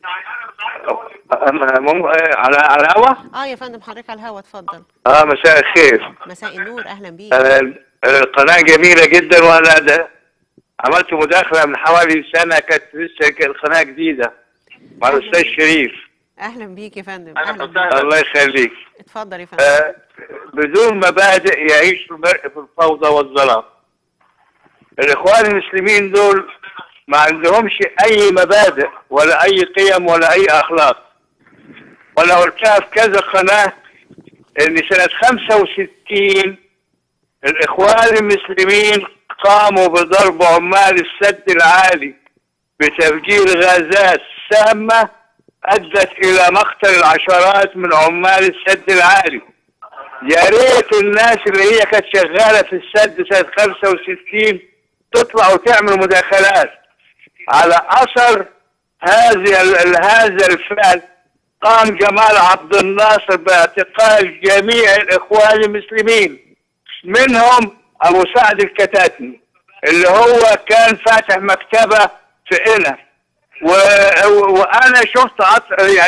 على الهوا؟ يا فندم حضرتك على الهوا، اتفضل. مساء الخير. مساء النور، اهلا بيك. القناه جميله جدا، وانا عملت مداخله من حوالي سنه، كانت لسه القناه جديده مع الاستاذ شريف. اهلا بيك يا فندم. اهلا بيك. الله يخليك. اتفضل يا فندم. بدون مبادئ يعيش المرء في الفوضى والظلام. الاخوان المسلمين دول ما عندهمش اي مبادئ ولا اي قيم ولا اي اخلاق. وانا قلتها في كذا قناه ان سنه 65 الاخوان المسلمين قاموا بضرب عمال السد العالي بتفجير غازات سامه ادت الى مقتل العشرات من عمال السد العالي. يا ريت الناس اللي هي كانت شغاله في السد سنه 65 تطلع وتعمل مداخلات على اثر هذا الفعل. قام جمال عبد الناصر باعتقال جميع الاخوان المسلمين، منهم ابو سعد الكتاتني اللي هو كان فاتح مكتبه في قنا. وانا شفت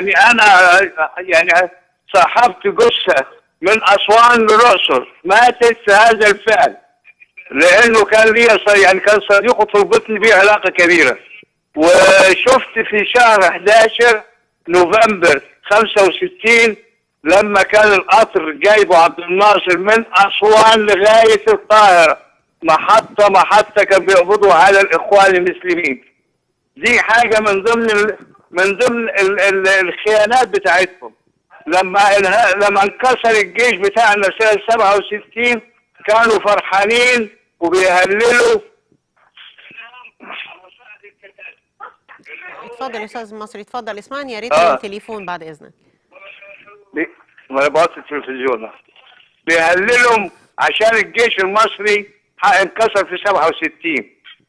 يعني صاحبت جثه من اسوان للاقصر ماتت في هذا الفعل، لانه كان لي يعني كان صديقه تربطني بيه علاقه كبيره. وشفت في شهر 11 نوفمبر 65 لما كان القطر جايبه عبد الناصر من اسوان لغايه القاهره، محطه كان بيقبضوا على الاخوان المسلمين. دي حاجه من ضمن الخيانات بتاعتهم. لما انكسر الجيش بتاعنا سنة 67 كانوا فرحانين وبيهللوا. اتفضل يا استاذ مصري، اتفضل اسمعني يا ريت من التليفون بعد اذنك. ما بوطي التلفزيون. بيهللهم عشان الجيش المصري انكسر في 67.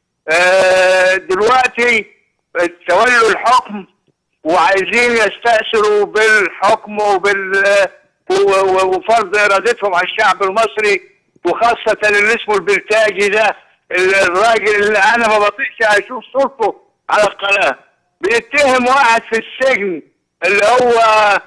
دلوقتي تولوا الحكم وعايزين يستأثروا بالحكم وفرض ارادتهم على الشعب المصري، وخاصة اللي اسمه البلتاجي ده، الراجل اللي انا ما بطيقش اشوف صورته على القناة. بيتهم واحد في السجن اللي هو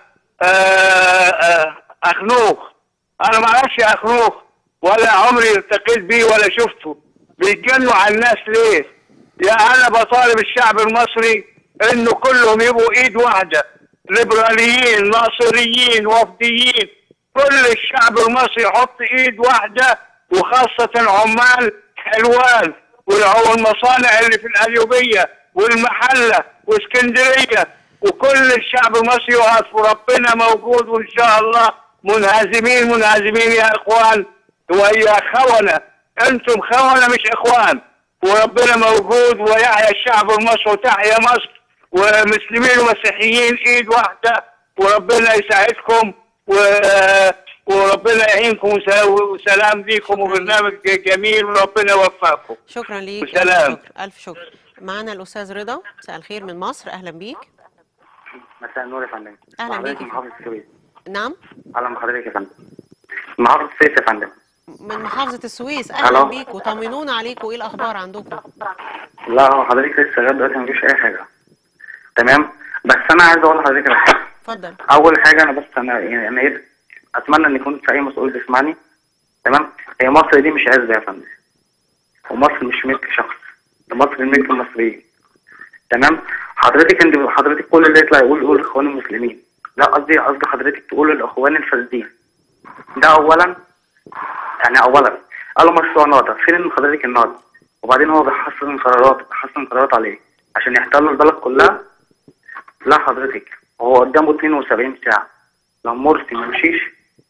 اخنوخ. انا ما اعرفش اخنوخ ولا عمري التقيت بيه ولا شفته. بيتجنوا على الناس ليه؟ يا انا بطالب الشعب المصري انه كلهم يبقوا ايد واحده، ليبراليين، ناصريين، وفديين، كل الشعب المصري يحط ايد واحده، وخاصه عمال حلوان والمصانع اللي في القليوبيه والمحله واسكندريه، وكل الشعب المصري يقف، وربنا موجود، وان شاء الله منهزمين يا اخوان ويا خونه. انتم خونه مش اخوان، وربنا موجود، ويحيى الشعب المصري وتحيا مصر، ومسلمين ومسيحيين ايد واحده، وربنا يساعدكم وربنا يعينكم، وسلام ليكم، وبرنامج جميل، وربنا يوفقكم. شكرا ليك. وسلام. الف شكر. معانا الاستاذ رضا، مساء الخير من مصر، اهلا بيك. مساء النور يا فندم. اهلا بيك. من محافظة السويس. نعم. اهلا بحضرتك يا فندم. محافظة السويس يا فندم. من محافظة السويس، اهلا بيك، وطمنونا عليكم، وايه الاخبار عندكم؟ لا هو حضرتك لسه لغايه دلوقتي مفيش اي حاجة. تمام؟ بس انا عايز اقول لحضرتك على حاجة. اتفضل. اول حاجة انا يعني اتمنى ان يكون في اي مسؤول بيسمعني. تمام؟ هي مصر دي مش عزة يا فندم. ومصر مش ملك شخص. ده مصر ملك المصريين. تمام؟ حضرتك كل اللي يطلع يقول الاخوان المسلمين. لا قصدي حضرتك تقول الاخوان الفاسدين. ده اولا قالوا مشروع نهضة، فين حضرتك النهضة؟ وبعدين هو بيحسن قرارات عليه عشان يحتلوا البلد كلها. لا حضرتك هو قدامه 72 ساعة، لو مرسي ما مشيش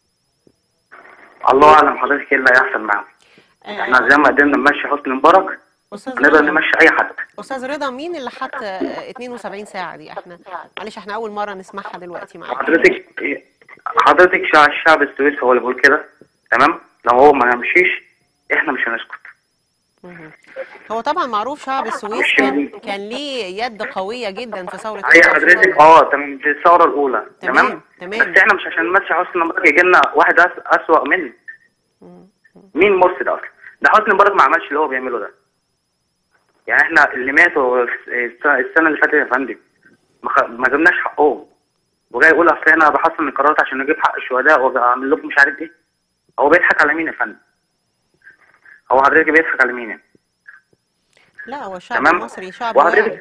الله اعلم حضرتك ايه اللي هيحصل معاه. احنا زي ما قدرنا نمشي حسني مبارك نقدر نمشي اي حد. استاذ رضا، مين اللي حط 72 ساعة دي؟ احنا اول مرة نسمعها دلوقتي معاك. حضرتك الشعب السويسي هو اللي بيقول كده. تمام؟ لو هو ما يمشيش احنا مش هنسكت. هو طبعا معروف شعب السويس كان ليه يد قوية جدا في ثورة هي حضرتك تمام في الثورة الأولى. تمام. بس احنا مش عشان نمشي حسني مبارك يجي لنا واحد أسوأ منه. مين مرسي ده أصلا؟ ده حسني مبارك ما عملش اللي هو بيعمله ده. يعني احنا اللي ماتوا السنة اللي فاتت يا فندم ما جبناش حقهم، وجاي يقول اصل انا بحصل القرارات عشان نجيب حق الشهداء وبعمل لكم مش عارف ايه. هو بيضحك على مين يا فندم؟ هو حضرتك بيضحك على مين يعني؟ لا هو الشعب المصري شعب واعي.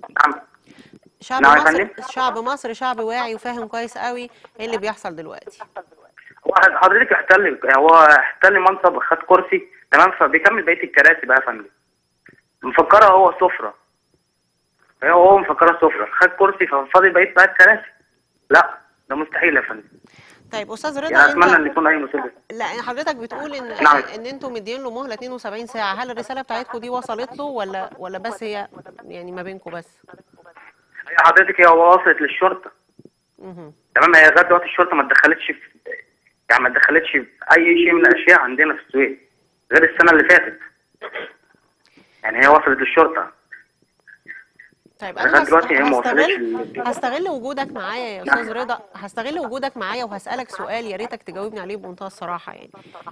شعب مصر شعب واعي وفاهم كويس قوي ايه اللي بيحصل دلوقتي. حضرتك احتل منصب، خد كرسي، تمام، فبيكمل بقيه الكراسي بقى يا فندم. مفكرها هو سفره. هو مفكرها سفره، خد كرسي ففاضل بقيه الكراسي. لا ده مستحيل يا فندم. طيب استاذ رضا، يعني اتمنى ان يكون اي مسؤول. لا حضرتك بتقول ان انتم مدين له مهله 72 ساعه، هل الرساله بتاعتكم دي وصلت له ولا بس هي يعني ما بينكم بس؟ هي حضرتك هي وصلت للشرطه. تمام. هي لغايه دلوقتي الشرطه ما اتدخلتش في اي شيء من الاشياء عندنا في السويس غير السنه اللي فاتت. يعني هي وصلت للشرطه. طيب انا هستغل وجودك معايا يا استاذ رضا، هستغل وجودك معايا وهسالك سؤال يا ريتك تجاوبني عليه بمنتهى الصراحه. يعني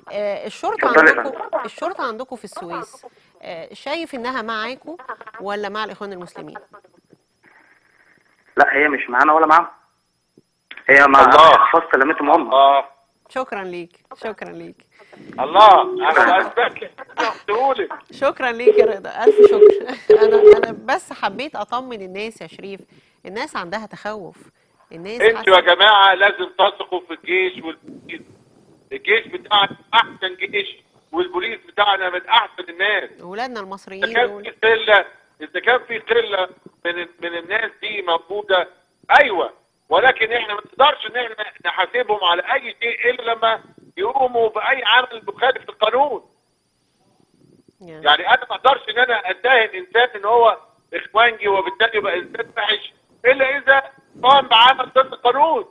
الشرطه عندكم في السويس شايف انها معاكم ولا مع الاخوان المسلمين؟ لا هي مش معانا ولا معاهم، هي مع اشخاص سلامتهم هم. شكرا ليك. الله انا اثبت لك. شكرا ليك يا رضا، الف شكر. انا بس حبيت اطمن الناس يا شريف، الناس عندها تخوف. الناس انتوا يا جماعه لازم تثقوا في الجيش والبوليس. الجيش بتاعنا احسن جيش، والبوليس بتاعنا من احسن الناس. اولادنا المصريين اذا كان في قله من الناس دي موجوده، ايوه، ولكن احنا ما نقدرش ان احنا نحاسبهم على اي شيء الا لما يقوموا باي عمل مخالف للقانون. يعني انا ما اقدرش ان انا اتهم انسان ان هو اخوانجي وبالتالي يبقى انسان وحش الا اذا قام بعمل ضد القانون.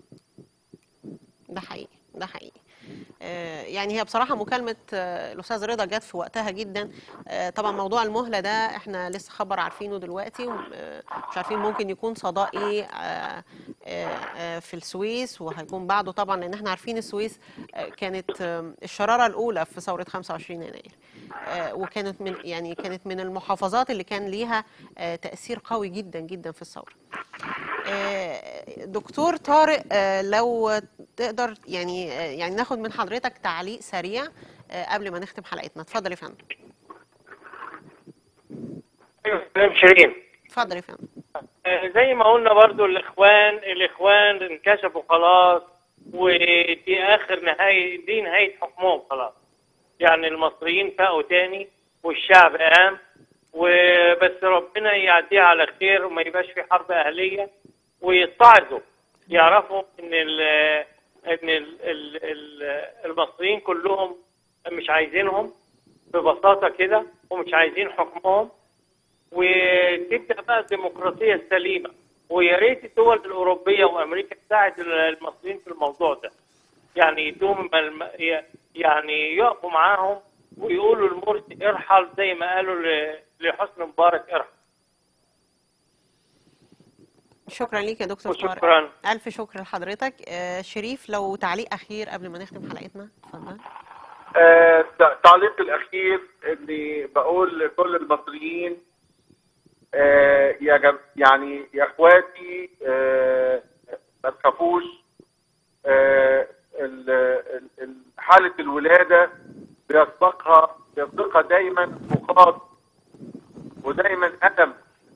ده حقيقي، ده حقيقي. يعني هي بصراحة مكالمة الأستاذ رضا جت في وقتها جدا. طبعا موضوع المهلة ده احنا لسه خبر عارفينه دلوقتي، مش عارفين ممكن يكون صدى ايه في السويس، وهيكون بعده طبعا، لأن احنا عارفين السويس كانت الشرارة الأولى في ثورة 25 يناير، وكانت كانت من المحافظات اللي كان ليها تأثير قوي جدا جدا في الثورة. دكتور طارق، لو تقدر يعني ناخد من حضرتك تعليق سريع قبل ما نختم حلقتنا. اتفضل يا فندم. ايوه شيرين، اتفضل يا فندم. زي ما قلنا برضو الاخوان انكشفوا خلاص، ودي اخر نهايه، دي نهايه حكمهم خلاص. يعني المصريين فاقوا تاني والشعب قام، وبس ربنا يعديه على خير وما يبقاش في حرب اهليه، ويتعظوا يعرفوا ان المصريين كلهم مش عايزينهم ببساطه كده، ومش عايزين حكمهم، وتبدا بقى الديمقراطيه السليمه. ويا ريت الدول الاوروبيه وامريكا تساعد المصريين في الموضوع ده، يعني يدوم يعني يقفوا معاهم ويقولوا لمرسي ارحل زي ما قالوا لحسني مبارك ارحل. شكرا ليك يا دكتور طارق. شكرا، الف شكر لحضرتك. شريف، لو تعليق اخير قبل ما نختم حلقتنا، اتفضل. التعليق الاخير اني بقول لكل المصريين يعني يا اخواتي ما تخافوش. حالة الولادة بيسبقها دايما فقدان ودايما ألم،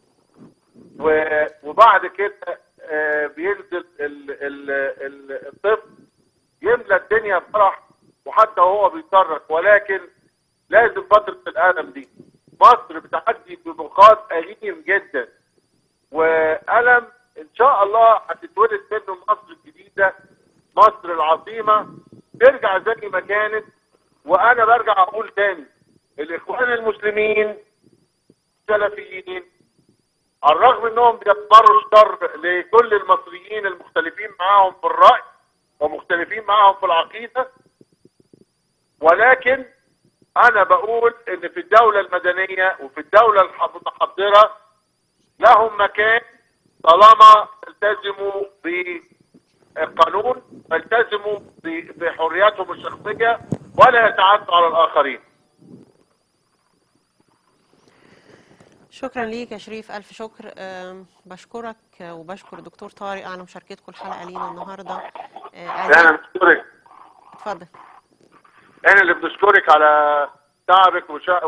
وبعد كده بينزل الطفل يملى الدنيا فرح وحتى هو بيصرخ، ولكن لازم فترة الألم دي. مصر بتعدي بمخاض أليم جدا وألم، إن شاء الله هتتولد منه مصر الجديدة، مصر العظيمة ترجع زي ما كانت. وأنا برجع أقول تاني، الإخوان المسلمين السلفيين على الرغم انهم بيضمروا الشر لكل المصريين المختلفين معاهم في الرأي ومختلفين معاهم في العقيدة، ولكن انا بقول ان في الدولة المدنية وفي الدولة المتحضرة لهم مكان طالما التزموا بالقانون والتزموا بحرياتهم الشخصية ولا يتعدوا على الآخرين. شكرا ليك يا شريف، ألف شكر. بشكرك وبشكر الدكتور طارق على مشاركتكم الحلقة لينا النهاردة. أنا بشكرك. اتفضل. أنا اللي بشكرك على تعبك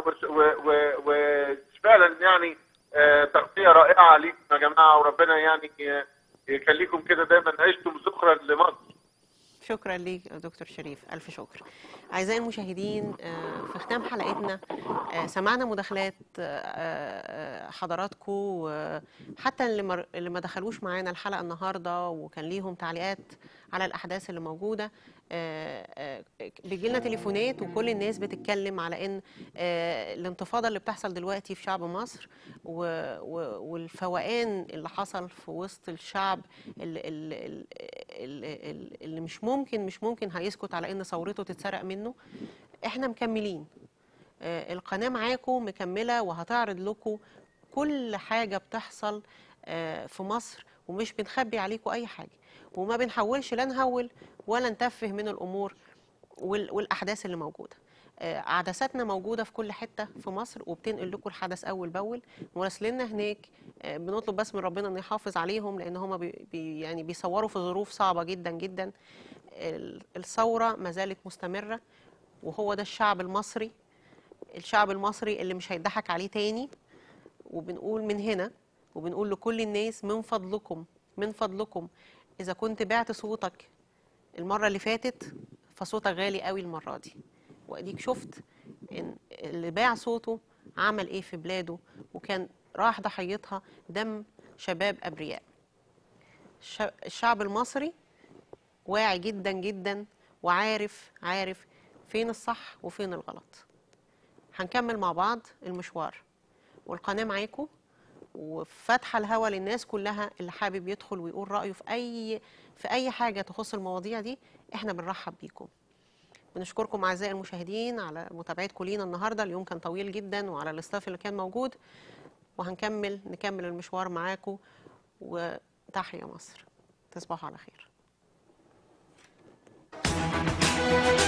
وفعلا يعني تغطية رائعة ليكم يا جماعة، وربنا يعني يخليكم كده دايما عشتم ذكرا لمصر. شكرا ليك يا دكتور شريف، ألف شكر. أعزائي المشاهدين، في ختام حلقتنا سمعنا مداخلات حضراتكم، حتى اللي ما دخلوش معانا الحلقة النهاردة وكان ليهم تعليقات على الأحداث اللي موجودة. بيجي لنا تليفونات وكل الناس بتتكلم على ان الانتفاضه اللي بتحصل دلوقتي في شعب مصر والفوقان اللي حصل في وسط الشعب اللي مش ممكن هيسكت على ان ثورته تتسرق منه. احنا مكملين، القناه معاكم مكمله وهتعرض لكم كل حاجه بتحصل في مصر، ومش بنخبي عليكم اي حاجه، وما بنحاولش لا نهول ولا نتفه من الامور والاحداث اللي موجوده. عدساتنا موجوده في كل حته في مصر وبتنقل لكم الحدث اول باول. مراسليننا هناك بنطلب بس من ربنا انه يحافظ عليهم، لان هم يعني بيصوروا في ظروف صعبه جدا جدا. الثوره ما زالت مستمره، وهو ده الشعب المصري، الشعب المصري اللي مش هيضحك عليه تاني. وبنقول من هنا وبنقول لكل الناس، من فضلكم إذا كنت بعت صوتك المرة اللي فاتت فصوتك غالي قوي المرة دي. وأديك شفت إن اللي باع صوته عمل إيه في بلاده، وكان راح ضحيتها دم شباب أبرياء. الشعب المصري واعي جدا جدا وعارف فين الصح وفين الغلط. هنكمل مع بعض المشوار، والقناة معاكم وفاتحة الهوا للناس كلها اللي حابب يدخل ويقول رأيه في أي حاجة تخص المواضيع دي. احنا بنرحب بيكم. بنشكركم أعزائي المشاهدين على متابعتكم لينا النهاردة. اليوم كان طويل جدا، وعلى الاستاف اللي كان موجود، نكمل المشوار معاكم. وتحيا مصر. تصبحوا على خير.